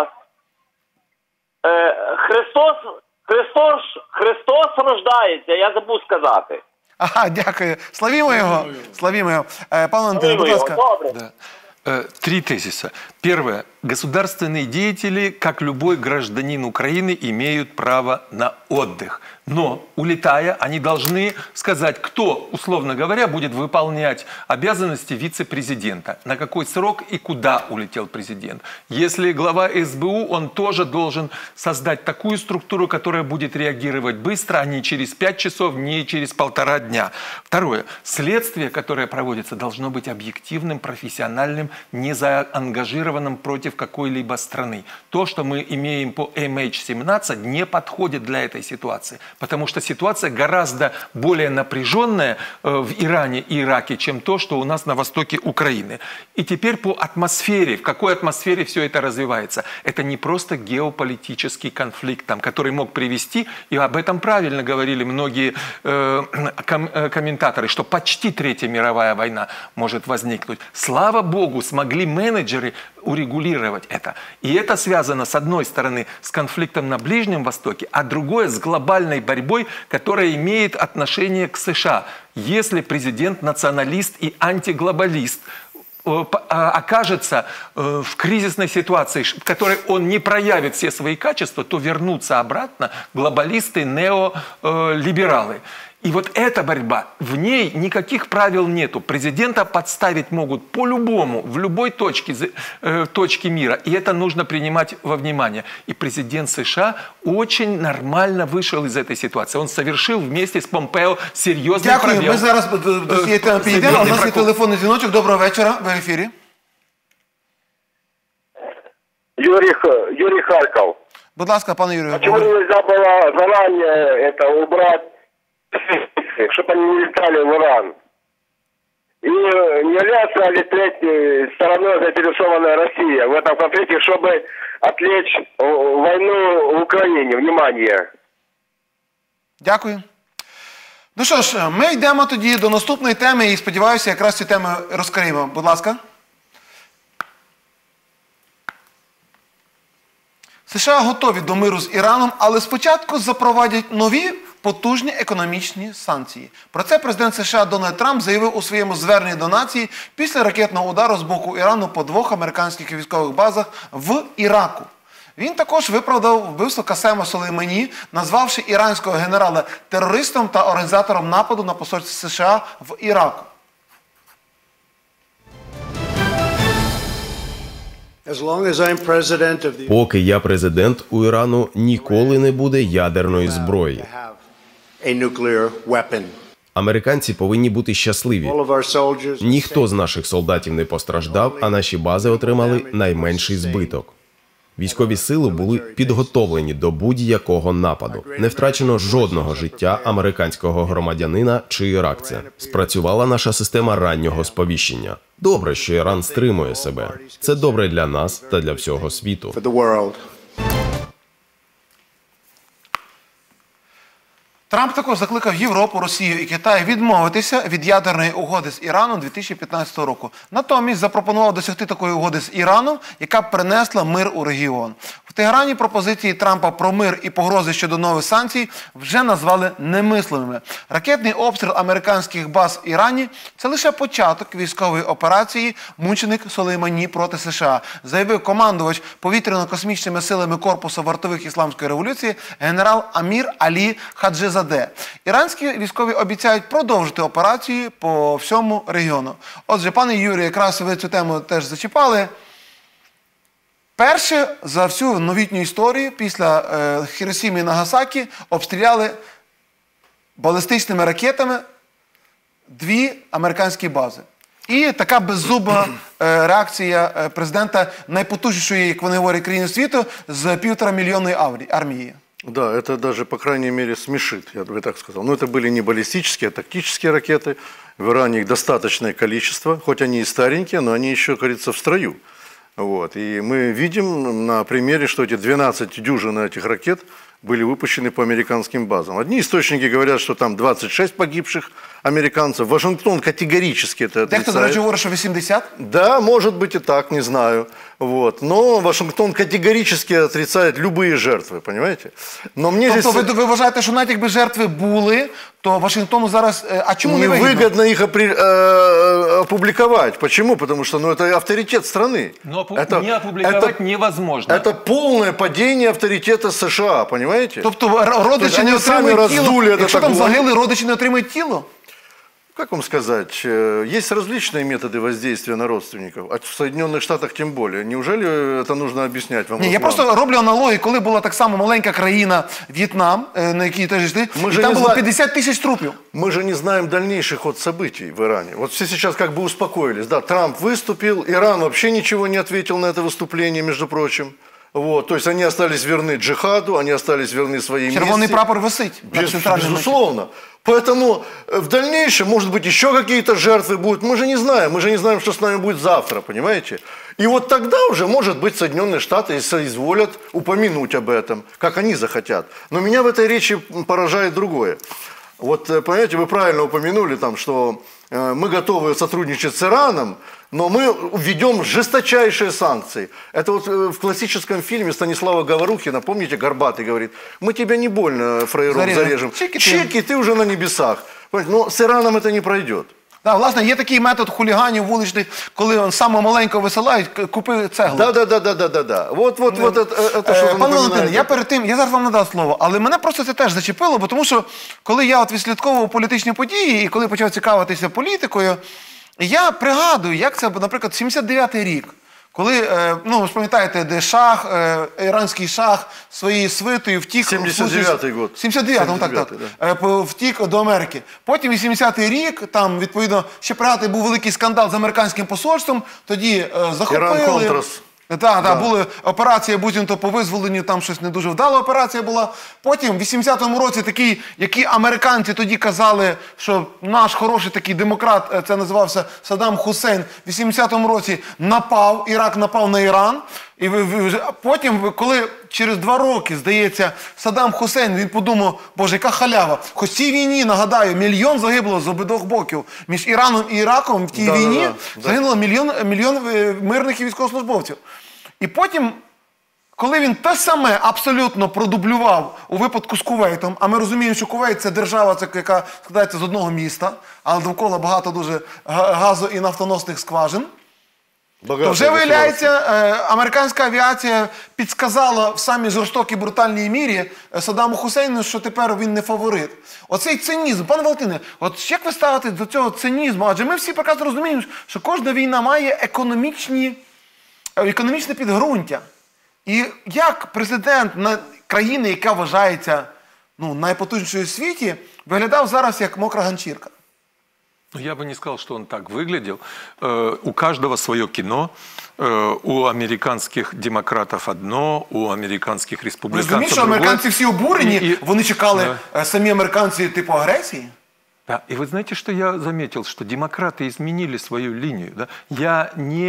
Христос рождається, я забув сказати. Ага, дякую. Славімо його. Славімо його. Пане Валентине, будь ласка. Добре. 3 тезиса. Первое. Государственные деятели, как любой гражданин Украины, имеют право на отдых. Но, улетая, они должны сказать, кто, условно говоря, будет выполнять обязанности вице-президента. На какой срок и куда улетел президент. Если глава СБУ, он тоже должен создать такую структуру, которая будет реагировать быстро, а не через 5 часов, не через 1,5 дня. Второе. Следствие, которое проводится, должно быть объективным, профессиональным не заангажированным против какой-либо страны. То, что мы имеем по MH17, не подходит для этой ситуации, потому что ситуация гораздо более напряженная в Иране и Ираке, чем то, что у нас на востоке Украины. И теперь по атмосфере, в какой атмосфере все это развивается. Это не просто геополитический конфликт, который мог привести, и об этом правильно говорили многие комментаторы, что почти Третья мировая война может возникнуть. Слава Богу, смогли менеджеры урегулировать это. И это связано, с одной стороны, с конфликтом на Ближнем Востоке, а другое с глобальной борьбой, которая имеет отношение к США. Если президент националист и антиглобалист окажется в кризисной ситуации, в которой он не проявит все свои качества, то вернутся обратно глобалисты, неолибералы. И вот эта борьба, в ней никаких правил нету. Президента подставить могут по-любому, в любой точке мира. И это нужно принимать во внимание. И президент США очень нормально вышел из этой ситуации. Он совершил вместе з Помпео серйозний пробіл. Дякую. Ми зараз до цієї теми підійдемо. У нас є телефонний дзвіночок. Доброго вечора. Ви в ефірі. Юрий Харьков. Будь ласка, пане Юрію. Почему нельзя было заранее это убрать, чтобы они не летали в Иран? И не является ли третьей стороной заинтересованная Россия в этом конфликте, чтобы отвлечь войну в Украине? Внимание. Дякую. Ну що ж, ми йдемо тоді до наступної теми і сподіваюся, якраз цю тему розкриємо. Будь ласка. США готові до миру з Іраном, але спочатку запровадять нові потужні економічні санкції. Про це президент США Дональд Трамп заявив у своєму зверненні до нації після ракетного удару з боку Ірану по 2 американських військових базах в Іраку. Він також виправдав вбивство Касема Сулеймані, назвавши іранського генерала терористом та організатором нападу на посольство США в Іраку. Поки я президент, у Ірану ніколи не буде ядерної зброї. Американці повинні бути щасливі. Ніхто з наших солдатів не постраждав, а наші бази отримали найменший збиток. Військові сили були підготовлені до будь-якого нападу. Не втрачено жодного життя американського громадянина чи іракця. Спрацювала наша система раннього сповіщення. Добре, що Іран стримує себе. Це добре для нас та для всього світу. Трамп також закликав Європу, Росію і Китай відмовитися від ядерної угоди з Іраном 2015 року. Натомість запропонував досягти такої угоди з Іраном, яка б принесла мир у регіон. В Тегерані пропозиції Трампа про мир і погрози щодо нових санкцій вже назвали немислимими. Ракетний обстріл американських баз в Ірані – це лише початок військової операції «Мученик Сулеймані проти США», заявив командувач повітряно-космічними силами Корпусу вартових Ісламської революції генерал Амір Алі Хаджизаде. Іранські військові обіцяють продовжити операції по всьому регіону. Отже, пане Юрію, якраз ви цю тему теж зачіпали. Перше за всю новітню історію після Хіросіми і Нагасакі обстріляли балістичними ракетами 2 американські бази. І така беззуба реакція президента найпотужнішої, як вони говорять, країни світу з 1,5-мільйонної армії. Да, это даже, по крайней мере, смешит, я бы так сказал. Но это были не баллистические, а тактические ракеты. В Иране их достаточное количество, хоть они и старенькие, но они еще, как говорится, в строю. Вот. И мы видим на примере, что эти 12 дюжин этих ракет были выпущены по американским базам. Одни источники говорят, что там 26 погибших американцев. Вашингтон категорически это отрицает. Дехто, до речі, говорить, що 80? Да, может быть и так, не знаю. Вот. Но Вашингтон категорически отрицает любые жертвы, понимаете? Но мне тобто здесь... ви вважаєте, що навіть якби жертви були, то Вашингтону зараз... А чому не вигідно? Невыгодно их опубликовать. Почему? Потому что это авторитет страны. Но не опубликовать невозможно. Это полное падение авторитета США, понимаете? Тобто родичі не отримують тіло? Якщо там загинули, родичі не отримують тіло? как вам сказать, есть различные методы воздействия на родственников, а в Соединенных Штатах тем более. Неужели это нужно объяснять вам? Ні, я просто роблю аналогію, коли була так само маленька країна В'єтнам, на якій теж йшли, і там було 50 тисяч трупів. Мы же не знаем дальнейших ход событий в Иране. Вот все сейчас как бы успокоились. Да, Трамп выступил, Иран вообще ничего не ответил на это выступление, между прочим. Вот, то есть они остались верны джихаду, они остались верны своей миссии. Червоний прапор висить. Безусловно. Поэтому в дальнейшем, может быть, еще какие-то жертвы будут. Мы же не знаем, что с нами будет завтра, понимаете? И вот тогда уже, может быть, Соединенные Штаты соизволят упомянуть об этом, как они захотят. Но меня в этой речи поражает другое. Вот, понимаете, вы правильно упомянули, там, что мы готовы сотрудничать с Ираном, но мы введем жесточайшие санкции. Это вот в классическом фильме Станислава Говорухина, помните, Горбатый говорит, мы тебя не больно, фраером, зарежем. Чеки ты уже на небесах. Но с Ираном это не пройдет. Так, власне, є такий метод хуліганів вуличних, коли саме маленько висилають, купи цеглу. Да. Вот это що Пане Валентине, я перед тим, я зараз вам надав слово, але мене просто це теж зачепило, бо тому що коли я от відслідковував політичні події і коли почав цікавитися політикою, я пригадую, як це, наприклад, 79-й рік, коли, ну, ви ж пам'ятаєте, де шах, іранський шах своєю свитою втік... 79-й год. 79-й, так. Втік до Америки. Потім 80-й рік, там, відповідно, ще пригадати, був великий скандал з американським посольством, тоді захопили... Іран-Контрас. Так, була операція буцімто по визволенню, там щось не дуже вдала операція була. Потім в 80-му році такий, які американці тоді казали, що наш хороший такий демократ, це називався Саддам Хусейн, в 80-му році напав, Ірак напав на Іран. І потім, коли через 2 роки, здається, Саддам Хусейн, він подумав, боже, яка халява. Хоч в цій війні, нагадаю, 1 мільйон загибло з обидвох боків. Між Іраном і Іраком в тій війні загинуло мільйон мирних і військовослужбовців. І потім, коли він те саме абсолютно продублював у випадку з Кувейтом, а ми розуміємо, що Кувейт – це держава, яка складається з одного міста, але довкола багато дуже газу- і нафтоносних скважин, то вже, виявляється, американська авіація підсказала в самій жорстокій брутальній мірі Саддаму Хусейну, що тепер він не фаворит. Оцей цинізм, пане Валентине, от як ви ставите до цього цинізму? Адже ми всі прекрасно розуміємо, що кожна війна має економічне підґрунтя. І як президент країни, яка вважається найпотужнішою у світі, виглядав зараз як мокра ганчірка? Я бы не сказал, что он так выглядел. У каждого свое кино. У американских демократов одно, у американских республиканцев другое. Розумієш, що американці всі обурені, вони чекали самі американці типу агресії? Да, и вы знаете, что я заметил, что демократы изменили свою линию. Да? Я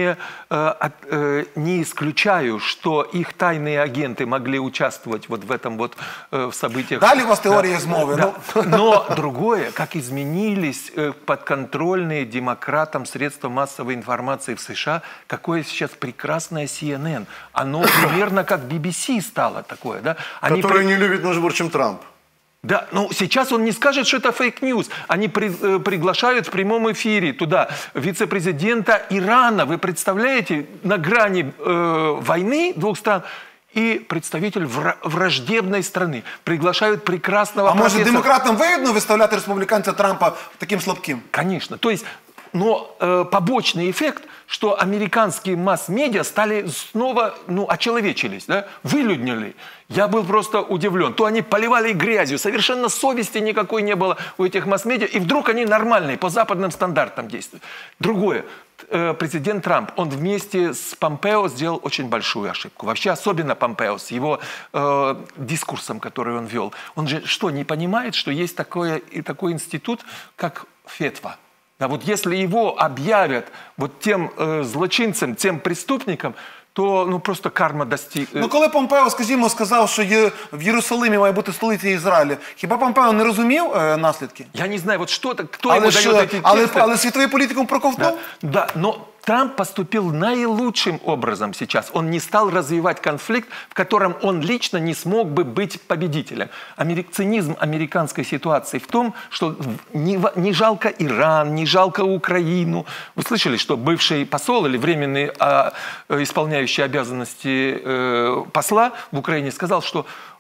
не исключаю, что их тайные агенты могли участвовать вот в этом вот в событиях. Дали у вас теория змови. Да. Но другое, как изменились подконтрольные демократам средства массовой информации в США, какое сейчас прекрасное CNN. Оно примерно как BBC стало такое. Да? Которые не любят, может быть, чем Трамп. Да, ну сейчас он не скажет, что это фейк-ньюс. Они приглашают в прямом эфире туда вице-президента Ирана. Вы представляете, на грани войны двух стран и представитель враждебной страны. Приглашают прекрасного профессора. А может, демократам выгодно выставлять республиканца Трампа таким слабким? Конечно. То есть, но побочный эффект, что американские масс-медиа стали снова, очеловечились, да? Вылюднили. Я был просто удивлен. То они поливали грязью, совершенно совести никакой не было у этих масс-медиа, и вдруг они нормальные, по западным стандартам действуют. Другое. Президент Трамп, он вместе с Помпео сделал очень большую ошибку. Вообще, особенно Помпео, с его дискурсом, который он вел. Он же что, не понимает, что есть такой институт, как фетва? А вот если его объявят вот тем злочинцем, тем преступником, то просто карма достигне. Коли Помпео, скажімо, сказав, що в Єрусалимі має бути столиця Ізраїлю, хіба Помпео не розумів наслідки? Я не знаю, вот что-то, кто ему дает эти тексты. Але світовий політикум проковтнув? Да, но Трамп поступил наилучшим образом сейчас. Он не стал развивать конфликт, в котором он лично не смог бы быть победителем. Цинизм американской ситуации в том, что не жалко Иран, не жалко Украину. Вы слышали, что бывший посол или временный исполняющий обязанности посла в Украине сказал, что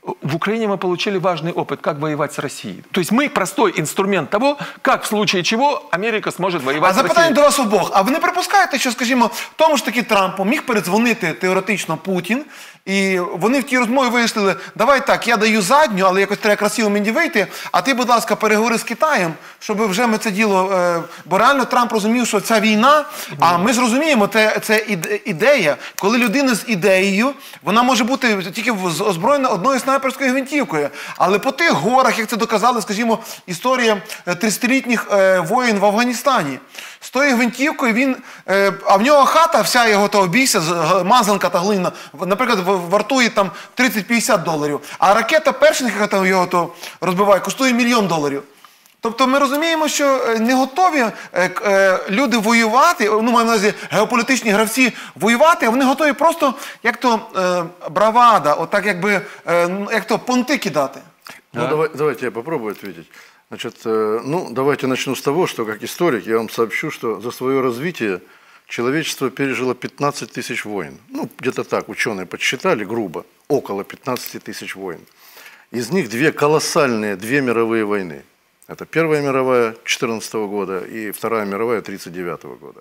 в Украине мы получили важный опыт, как воевать с Россией. То есть мы простой инструмент того, как в случае чего Америка сможет воевать з Росією. А запитання до вас обох. А ви не припускаєте, що, скажімо, тому ж таки Трампу міг передзвонити теоретично Путін, і вони в тій розмові вияснили, давай так, я даю задню, але якось треба красиво мені вийти, а ти, будь ласка, переговори з Китаєм, щоб вже ми це діло... Бо реально Трамп розумів, що ця війна, а ми ж розуміємо, це ідея. Коли людина з ідеєю, вона може бути тільки озброєна одною снайперською гвинтівкою. Але по тих горах, як це доказали, скажімо, історія 30-літніх воїн в Афганістані. З тою гвинтівкою він... А в нього хата, вся його того бійся, мазанка та глина, наприклад, вартує там $30-50. А ракета перших, яка його то розбиває, коштує $1 мільйон. Тобто ми розуміємо, що не готові люди воювати, ну, маю на увазі геополітичні гравці воювати, а вони готові просто, як то бравада, отак якби, як то понти кидати. Ну, давайте я попробую ответить. Значит, ну, давайте начну с того, что как историк я вам сообщу, что за свое развитие человечество пережило 15 тысяч войн. Ну, где-то так, ученые подсчитали грубо, около 15 тысяч войн. Из них две мировые войны. Это Первая мировая 14 года и Вторая мировая 39 года.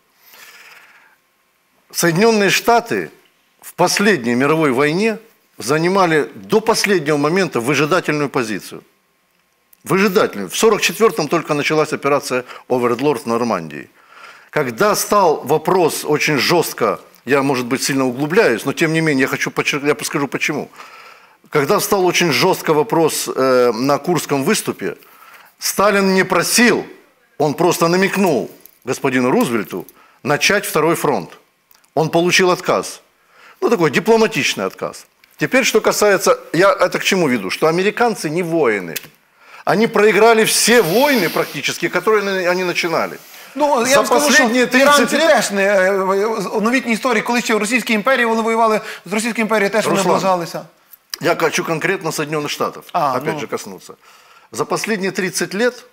Соединенные Штаты в последней мировой войне занимали до последнего момента выжидательную позицию. Выжидательную. В 1944-м только началась операция «Оверлорд» в Нормандии. Когда стал вопрос очень жестко, я, может быть, сильно углубляюсь, но тем не менее я подскажу почему. Когда стал очень жестко вопрос на Курском выступе, Сталин не просил, он просто намекнул господину Рузвельту начать второй фронт. Он получил отказ. Ну, такой дипломатичный отказ. Теперь, что касается... Я это к чему веду? Что американцы не воины. Они проиграли все войны практически, которые они начинали. Ну, я вам скажу, що іранці теж у новітній історії, коли ще в Російській імперії вони воювали, з Російською імперією теж вони облажалися. Я хочу конкретно Соединенных Штатов, опять же, коснуться. За последние 30 лет,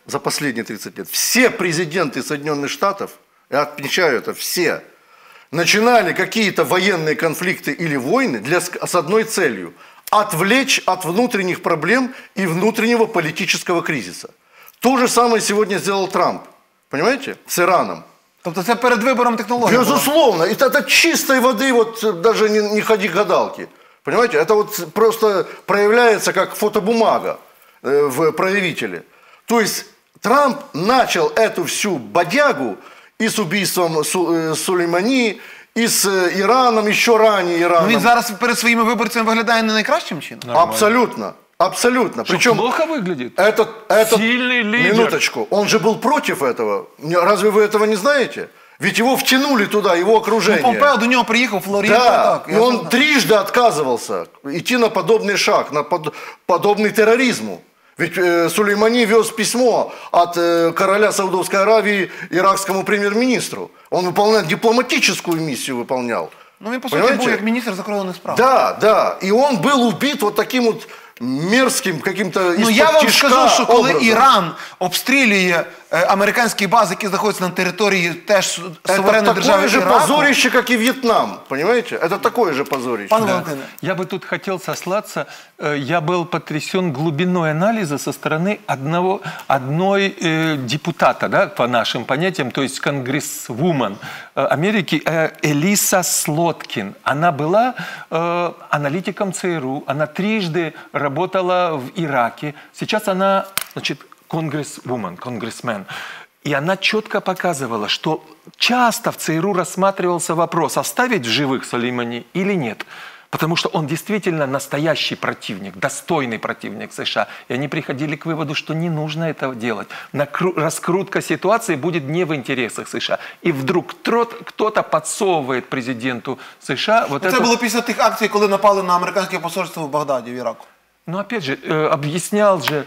все президенты Соединенных Штатов, я отмечаю это, все, начинали какие-то военные конфликты или войны с одной целью – отвлечь от внутренних проблем и внутреннего политического кризиса. То же самое сегодня сделал Трамп, понимаете, с Ираном. Тобто це перед вибором технології? Безусловно, это чистой воды, вот даже не ходи гадалки, понимаете, это вот просто проявляется как фотобумага в проявителе. То есть Трамп начал эту всю бодягу и с убийством Сулеймани, і з Іраном, ще раніше Іраном. Ну, він зараз перед своїми виборцями виглядає не найкращим чином? Абсолютно. Абсолютно. Причем плохо выглядит. Сильный лидер. Минуточку. Он же был против этого. Разве вы этого не знаете? Ведь его втянули туда, его окружение. Ну, Помпео до него приехал, Флорида. Да, так, и он трижды отказывался идти на подобный шаг, на подобный терроризму. Ведь Сулеймани вез письмо от короля Саудовской Аравии иракскому премьер-министру. Он выполнял дипломатическую миссию, выполнял. Ну, він, по суті, був як міністр закордонних справ. Да, да. И он был убит вот таким вот мерзким каким-то Ну, я вам скажу, що коли Іран обстрілює американські бази, які знаходяться на території теж суверенної держави Іраку... Это такое же позорище, как и Вьетнам, понимаете? Это такое же позорище. Пане Валентине. Я бы тут хотел сослаться, я был потрясен глубиной анализа со стороны одной депутата, да, по нашим понятиям, то есть конгрессвумен Америки Элиса Слоткин. Она была аналитиком ЦРУ, она трижды работала в Ираке, сейчас она, значит, конгрессмен. И она четко показывала, что часто в ЦРУ рассматривался вопрос, оставить в живых Сулеймани или нет. Потому что он действительно настоящий противник, достойный противник США. И они приходили к выводу, что не нужно этого делать. Раскрутка ситуации будет не в интересах США. И вдруг кто-то подсовывает президенту США... Вот это было після тих акцій, коли напали на американське посольство в Багдаді, в Іраку. Ну, опять же, объяснял же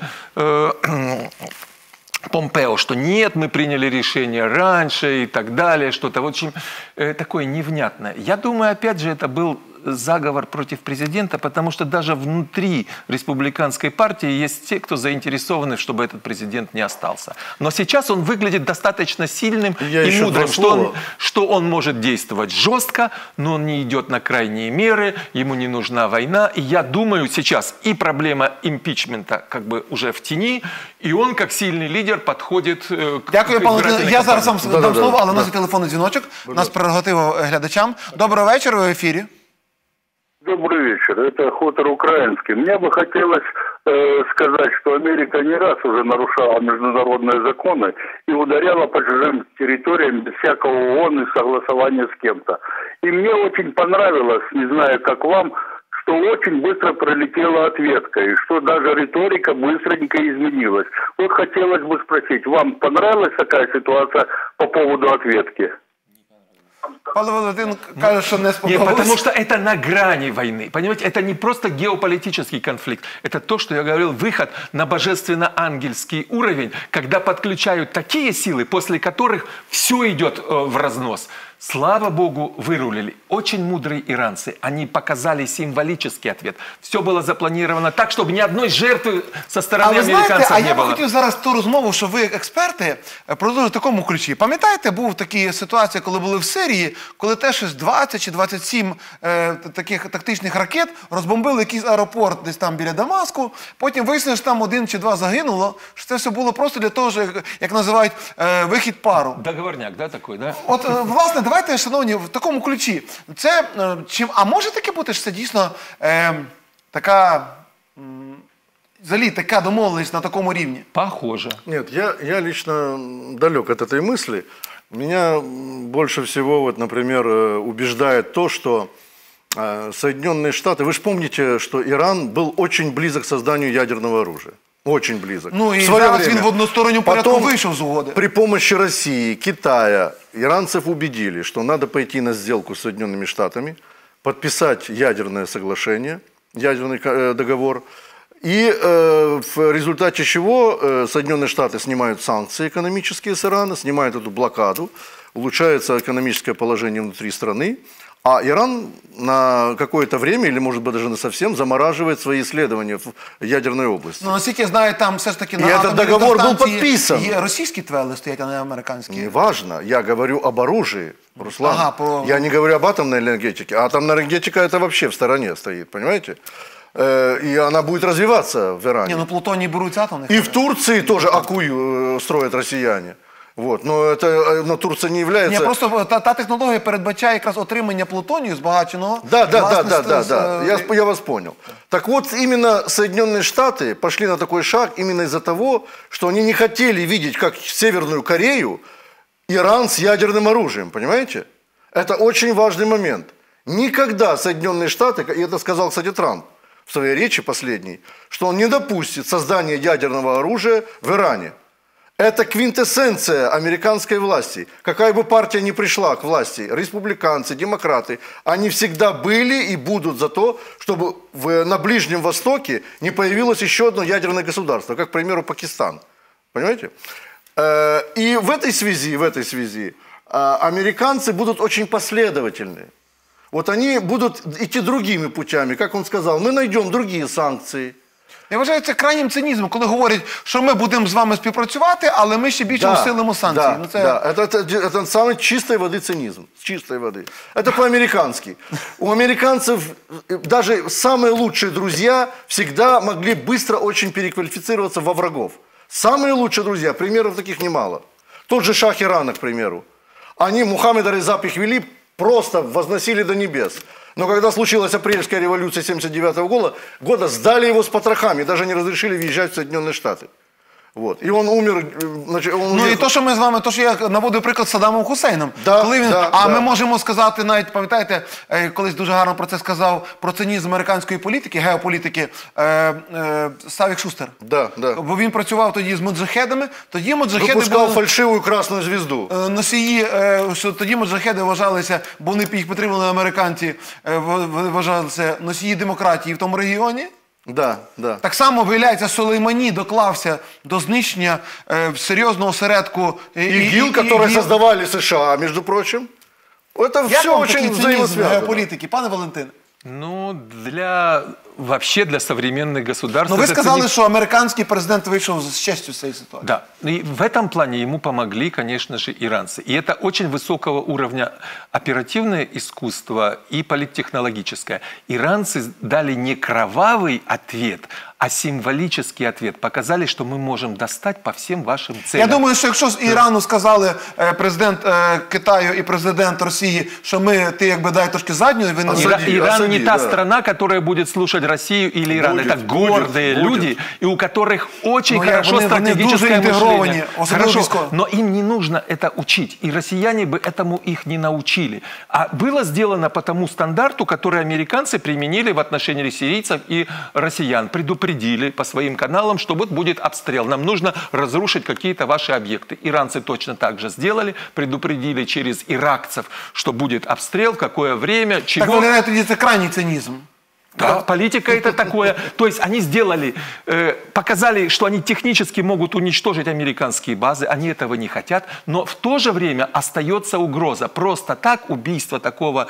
Помпео, что нет, мы приняли решение раньше и так далее, что-то очень такое невнятное. Я думаю, опять же, это был заговор против президента, потому что даже внутри республиканской партии есть те, кто заинтересованы, чтобы этот президент не остался. Но сейчас он выглядит достаточно сильным и мудрым, что он может действовать жестко, но он не идет на крайние меры, ему не нужна война. И я думаю, сейчас и проблема импичмента как бы уже в тени, и он, как сильный лидер, подходит к Дякую, пане Леоніде. Я зараз вам дам слово, але у нас є телефонний дзвіночок. У нас прерогатива глядачам. Доброго вечора, ви в ефірі. Добрый вечер. Это Хутор Украинский. Мне бы хотелось сказать, что Америка не раз уже нарушала международные законы и ударяла по чужим территориям без всякого ООН и согласования с кем-то. И мне очень понравилось, не знаю, как вам, что очень быстро пролетела ответка, и что даже риторика быстренько изменилась. Вот хотелось бы спросить, вам понравилась такая ситуация по поводу ответки? Павло Валентин каже, что не сподобалось. Нет, потому что это на грани войны. Понимаете, это не просто геополитический конфликт. Это то, что я говорил, выход на божественно-ангельский уровень, когда подключают такие силы, после которых все идет в разнос. Слава Богу, вырулили. Очень мудрые иранцы. Они показали символический ответ. Все было запланировано так, чтобы ни одной жертвы со стороны американцев не было. Я б хотів зараз ту розмову, що ви, експерти, продовжуєте в такому ключі. Пам'ятаєте, був такі ситуації, коли були в Сирії, коли теж 20 чи 27 таких тактичних ракет розбомбили якийсь аеропорт десь там біля Дамаску, потім вияснили, що там 1 чи 2 загинуло, що це все було просто для того, що, як називають, вихід пару. Договорняк, да, такой, да? От, власне, давайте, шановні, в такому ключі. Це, а може таке бути, що це дійсно така, взагалі, така домовленість на такому рівні? Похоже. Нет, я лично далек от этой мысли. Меня больше всего, вот, например, убеждает то, что Соединенные Штаты... Вы же помните, что Иран был очень близок к созданию ядерного оружия. Очень близок. Ну и зараз він в одностороннем порядку вышел с угоды. При помощи России, Китая, иранцев убедили, что надо пойти на сделку с Соединенными Штатами, подписать ядерное соглашение, ядерный договор, и в результате чего Соединенные Штаты снимают санкции экономические с Ирана, снимают эту блокаду, улучшается экономическое положение внутри страны, а Иран на какое-то время, или может быть даже на совсем, замораживает свои исследования в ядерной области. Ну, наскільки я знаю, там все ж таки на этот договор был подписан. И российские твели стоят, а не американские. Неважно, я говорю об оружии, Руслан. Я не говорю об атомной энергетике. Атомная энергетика это вообще в стороне стоит, понимаете? И она будет развиваться в Иране. Не, ну плутоний берут атомных. И в Турции тоже Акую строят россияне. Вот. Но Турция не является... Ні, просто та технологія передбачає якраз отримання плутонію збагаченого. Да. Я вас понял. Так вот, именно Соединенные Штаты пошли на такой шаг именно из-за того, что они не хотели видеть, как Северную Корею, Иран с ядерным оружием, понимаете? Это очень важный момент. Никогда Соединенные Штаты, и это сказал, кстати, Трамп в своей речи последней, что он не допустит создания ядерного оружия в Иране. Это квинтэссенция американской власти. Какая бы партия ни пришла к власти, республиканцы, демократы, они всегда были и будут за то, чтобы на Ближнем Востоке не появилось еще одно ядерное государство, как, к примеру, Пакистан. Понимаете? И в этой связи американцы будут очень последовательны. Вот они будут идти другими путями. Как он сказал, мы найдем другие санкции. Я вважаю, це крайнім цинізмом, коли говорять, що ми будемо з вами співпрацювати, але ми ще більше усилимо санкції. Это самый чистой воды цинизм. Чистой воды. Это по-американски. У американцев даже самые лучшие друзья всегда могли быстро очень переквалифицироваться во врагов. Самые лучшие друзья, примеров таких немало. Тот же шах Ирана, к примеру. Они, Мухаммеда Реза Пехлевили, просто возносили до небес. Но когда случилась апрельская революция 1979 года, сдали его с потрохами, даже не разрешили въезжать в Соединенные Штаты. Вот. І він умер. Ну і то, що ми з вами, то, що я наводив приклад з Саддамом Хусейном. Коли він, ми можемо сказати, навіть, пам'ятаєте, колись дуже гарно про це сказав, про цинізм американської політики, геополітики, Савік Шустер. Бо він працював тоді з муджахедами, тоді муджахеди випускав фальшиву красну звізду. Носії, що тоді муджахеди вважалися, бо вони їх підтримували американці, вважалися носії демократії в тому регіоні. Да. Так само, виявляється, Сулеймані доклався до знищення серйозного осередку ИГИЛ, который создавали США, между прочим. Это все очень взаимосвязано. Політики. Пане Валентин. Ну, вообще для современных государств... Но ви сказали, що американський президент вийшов з честю з цієї ситуації. Да. И в этом плане ему помогли, конечно же, иранцы. И это очень высокого уровня оперативное искусство и политтехнологическое. Иранцы дали не кровавый ответ, а символический ответ. Показали, что мы можем достать по всем вашим целям. Я думаю, що якщо з Ірану сказали президент Китаю і президент Росії, що ти якби дай трошки задню, ви не... Иран не та страна, которая будет слушать Россию или Иран. Это гордые люди, и у которых очень хорошо стратегическое мышление. Хорошо, но им не нужно это учить. И россияне бы этому их не научили. А было сделано по тому стандарту, который американцы применили в отношении сирийцев и россиян. Предупредили по своим каналам, что вот будет обстрел. Нам нужно разрушить какие-то ваши объекты. Иранцы точно так же сделали. Предупредили через иракцев, что будет обстрел, в какое время, чего. Так выглядит, это крайний цинизм. Да, политика это такое. То есть они сделали, показали, что они технически могут уничтожить американские базы. Они этого не хотят. Но в то же время остается угроза. Просто так убийство такого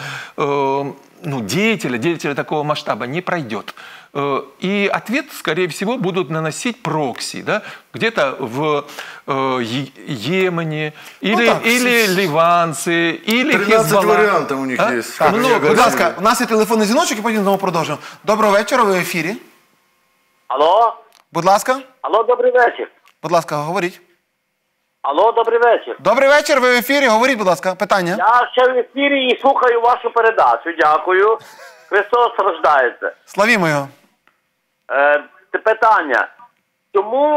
деятеля такого масштаба не пройдет. И ответ, скорее всего, будут наносить прокси, да? Где-то в Йемене, или ливанцы, или 13 варіантів у них є. Будь ласка, у нас є телефонний дзвіночок і потім знову продовжимо. Доброго вечора, ви в ефірі. Алло? Будь ласка. Алло, добрий вечір. Будь ласка, говоріть. Алло, добрий вечір. Добрий вечір, ви в ефірі, говоріть, будь ласка, питання. Я ще в ефірі і слухаю вашу передачу, дякую. Христос рождається. Славімо його. Питання. Чому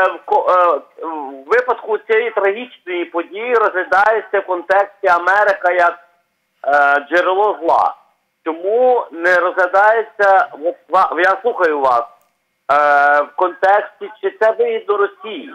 в випадку цієї трагічної події розглядається в контексті Америка як джерело зла? Чому не розглядається, я слухаю вас, в контексті, чи це вигідно Росії?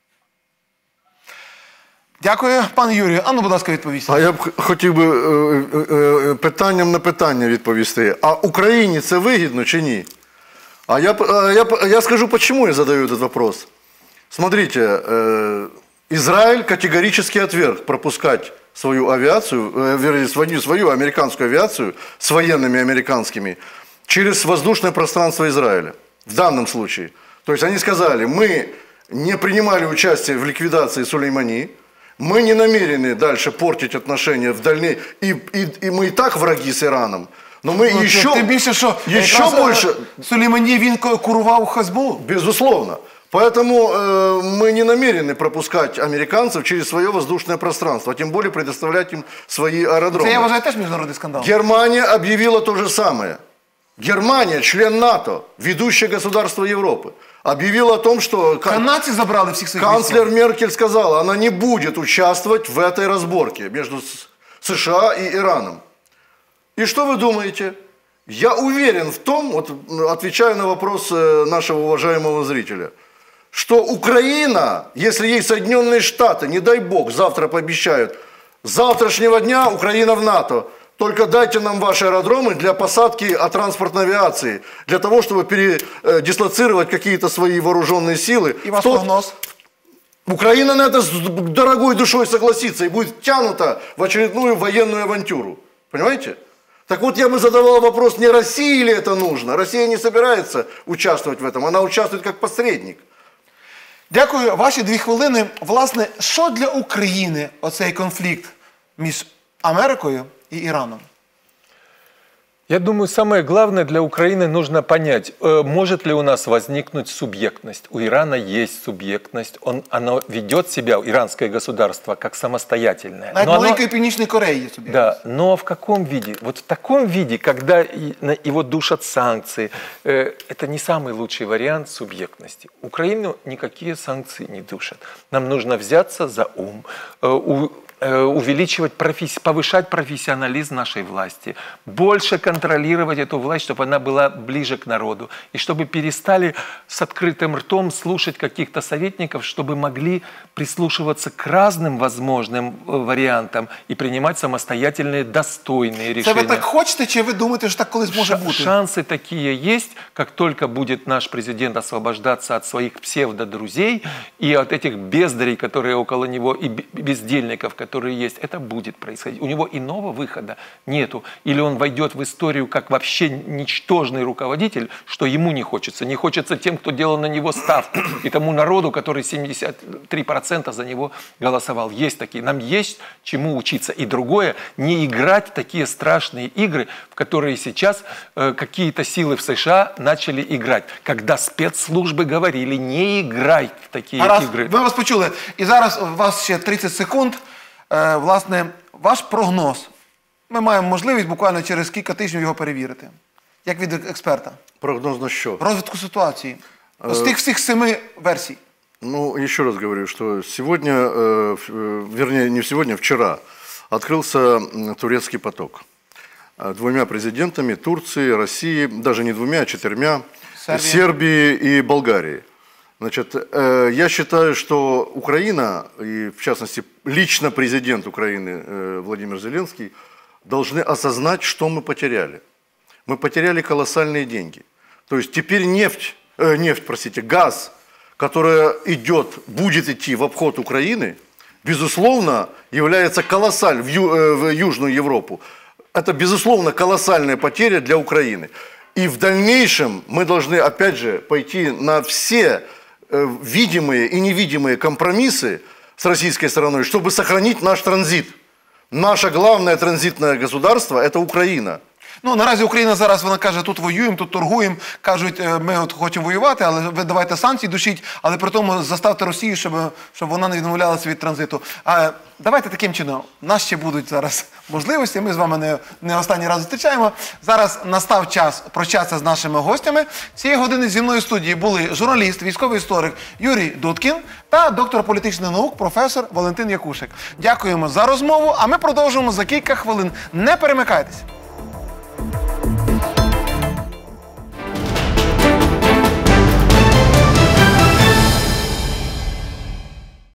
Дякую, пан Юрію. А ну, будь ласка, відповісти. А я б хотів би питанням на питання відповісти. А Україні це вигідно чи ні? А я скажу, почему я задаю этот вопрос. Смотрите, Израиль категорически отверг пропускать свою авиацию, вернее, свою американскую авиацию с военными американскими через воздушное пространство Израиля. В данном случае. То есть они сказали, мы не принимали участие в ликвидации Сулеймани, мы не намерены дальше портить отношения в дальнейшем, и мы и так враги с Ираном. Но мы Тим більше, що больше... Сулеймані, він курував Хезболу? Безусловно. Поэтому мы не намерены пропускать американцев через свое воздушное пространство, а тем более предоставлять им свои аэродромы. Это, я вважаю, тоже международный скандал. Германия объявила то же самое. Германия, член НАТО, ведущее государство Европы, объявила о том, что канадцы забрали всех своих канцлер Меркель сказала, она не будет участвовать в этой разборке между США и Ираном. И что вы думаете? Я уверен в том, вот отвечаю на вопрос нашего уважаемого зрителя, что Украина, если ей Соединенные Штаты, не дай бог, завтра пообещают, с завтрашнего дня Украина в НАТО, только дайте нам ваши аэродромы для посадки транспортной авиации, для того, чтобы передислоцировать какие-то свои вооруженные силы. И ваш прогноз? Украина на это с дорогой душой согласится и будет втянута в очередную военную авантюру. Понимаете? Так вот, я бы задавал вопрос, не России ли это нужно. Россия не собирается участвовать в этом, она участвует как посредник. Дякую. Ваші 2 хвилини. Власне, що для України оцей конфлікт між Америкою и Ираном? Я думаю, самое главное для Украины нужно понять, может ли у нас возникнуть субъектность. У Ирана есть субъектность, оно ведет себя, иранское государство, как самостоятельное. На маленькой Північній Кореї есть субъектность. Да, но в каком виде? Вот в таком виде, когда его душат санкции, это не самый лучший вариант субъектности. Украину никакие санкции не душат. Нам нужно взяться за ум, увеличивать, повышать профессионализм нашей власти, больше контролировать эту власть, чтобы она была ближе к народу, и чтобы перестали с открытым ртом слушать каких-то советников, чтобы могли прислушиваться к разным возможным вариантам и принимать самостоятельные, достойные решения. Це ви так хочете, чи ви думаєте, що так колись може бути? Шансы такие есть, как только будет наш президент освобождаться от своих псевдодрузей и от этих бездарей, которые около него, и бездельников, которые которые есть, это будет происходить. У него иного выхода нету. Или он войдет в историю как вообще ничтожный руководитель, что ему не хочется. Не хочется тем, кто делал на него ставку, и тому народу, который 73% за него голосовал. Есть такие. Нам есть чему учиться. И другое, не играть в такие страшные игры, в которые сейчас какие-то силы в США начали играть. Когда спецслужбы говорили, не играй в такие ігри. Ми вас почули. І зараз у вас ще 30 секунд. Власне, ваш прогноз. Ми маємо можливість буквально через кілька тижнів його перевірити. Як від експерта. Прогноз на що? Розвитку ситуації. З тих всіх 7 версій. Ну, еще раз говорю, что сегодня, вернее, не сегодня, вчера открылся турецкий поток. 2 президентами Турции, России, даже не 2, а 4, Сербии и Болгарии. Значит, я считаю, что Украина, и в частности лично президент Украины Владимир Зеленский, должны осознать, что мы потеряли. Мы потеряли колоссальные деньги. То есть теперь газ, который будет идти в обход Украины, безусловно, является колоссальным в Южную Европу. Это, безусловно, колоссальная потеря для Украины. И в дальнейшем мы должны, опять же, пойти на все видимые и невидимые компромиссы с российской стороной, чтобы сохранить наш транзит. Наше главное транзитное государство – это Украина. Ну, наразі Україна зараз, вона каже, тут воюємо, тут торгуємо, кажуть, ми от хочемо воювати, але ви давайте санкції душіть, але при тому заставте Росію, щоб вона не відмовлялася від транзиту. Давайте таким чином, у нас ще будуть зараз можливості, ми з вами не останній раз зустрічаємо. Зараз настав час прощатися з нашими гостями. Цієї години зі мною в студії були журналіст, військовий історик Юрій Дудкін та доктор політичних наук професор Валентин Якушик. Дякуємо за розмову, а ми продовжуємо за кілька хвилин. Не перемикайтеся.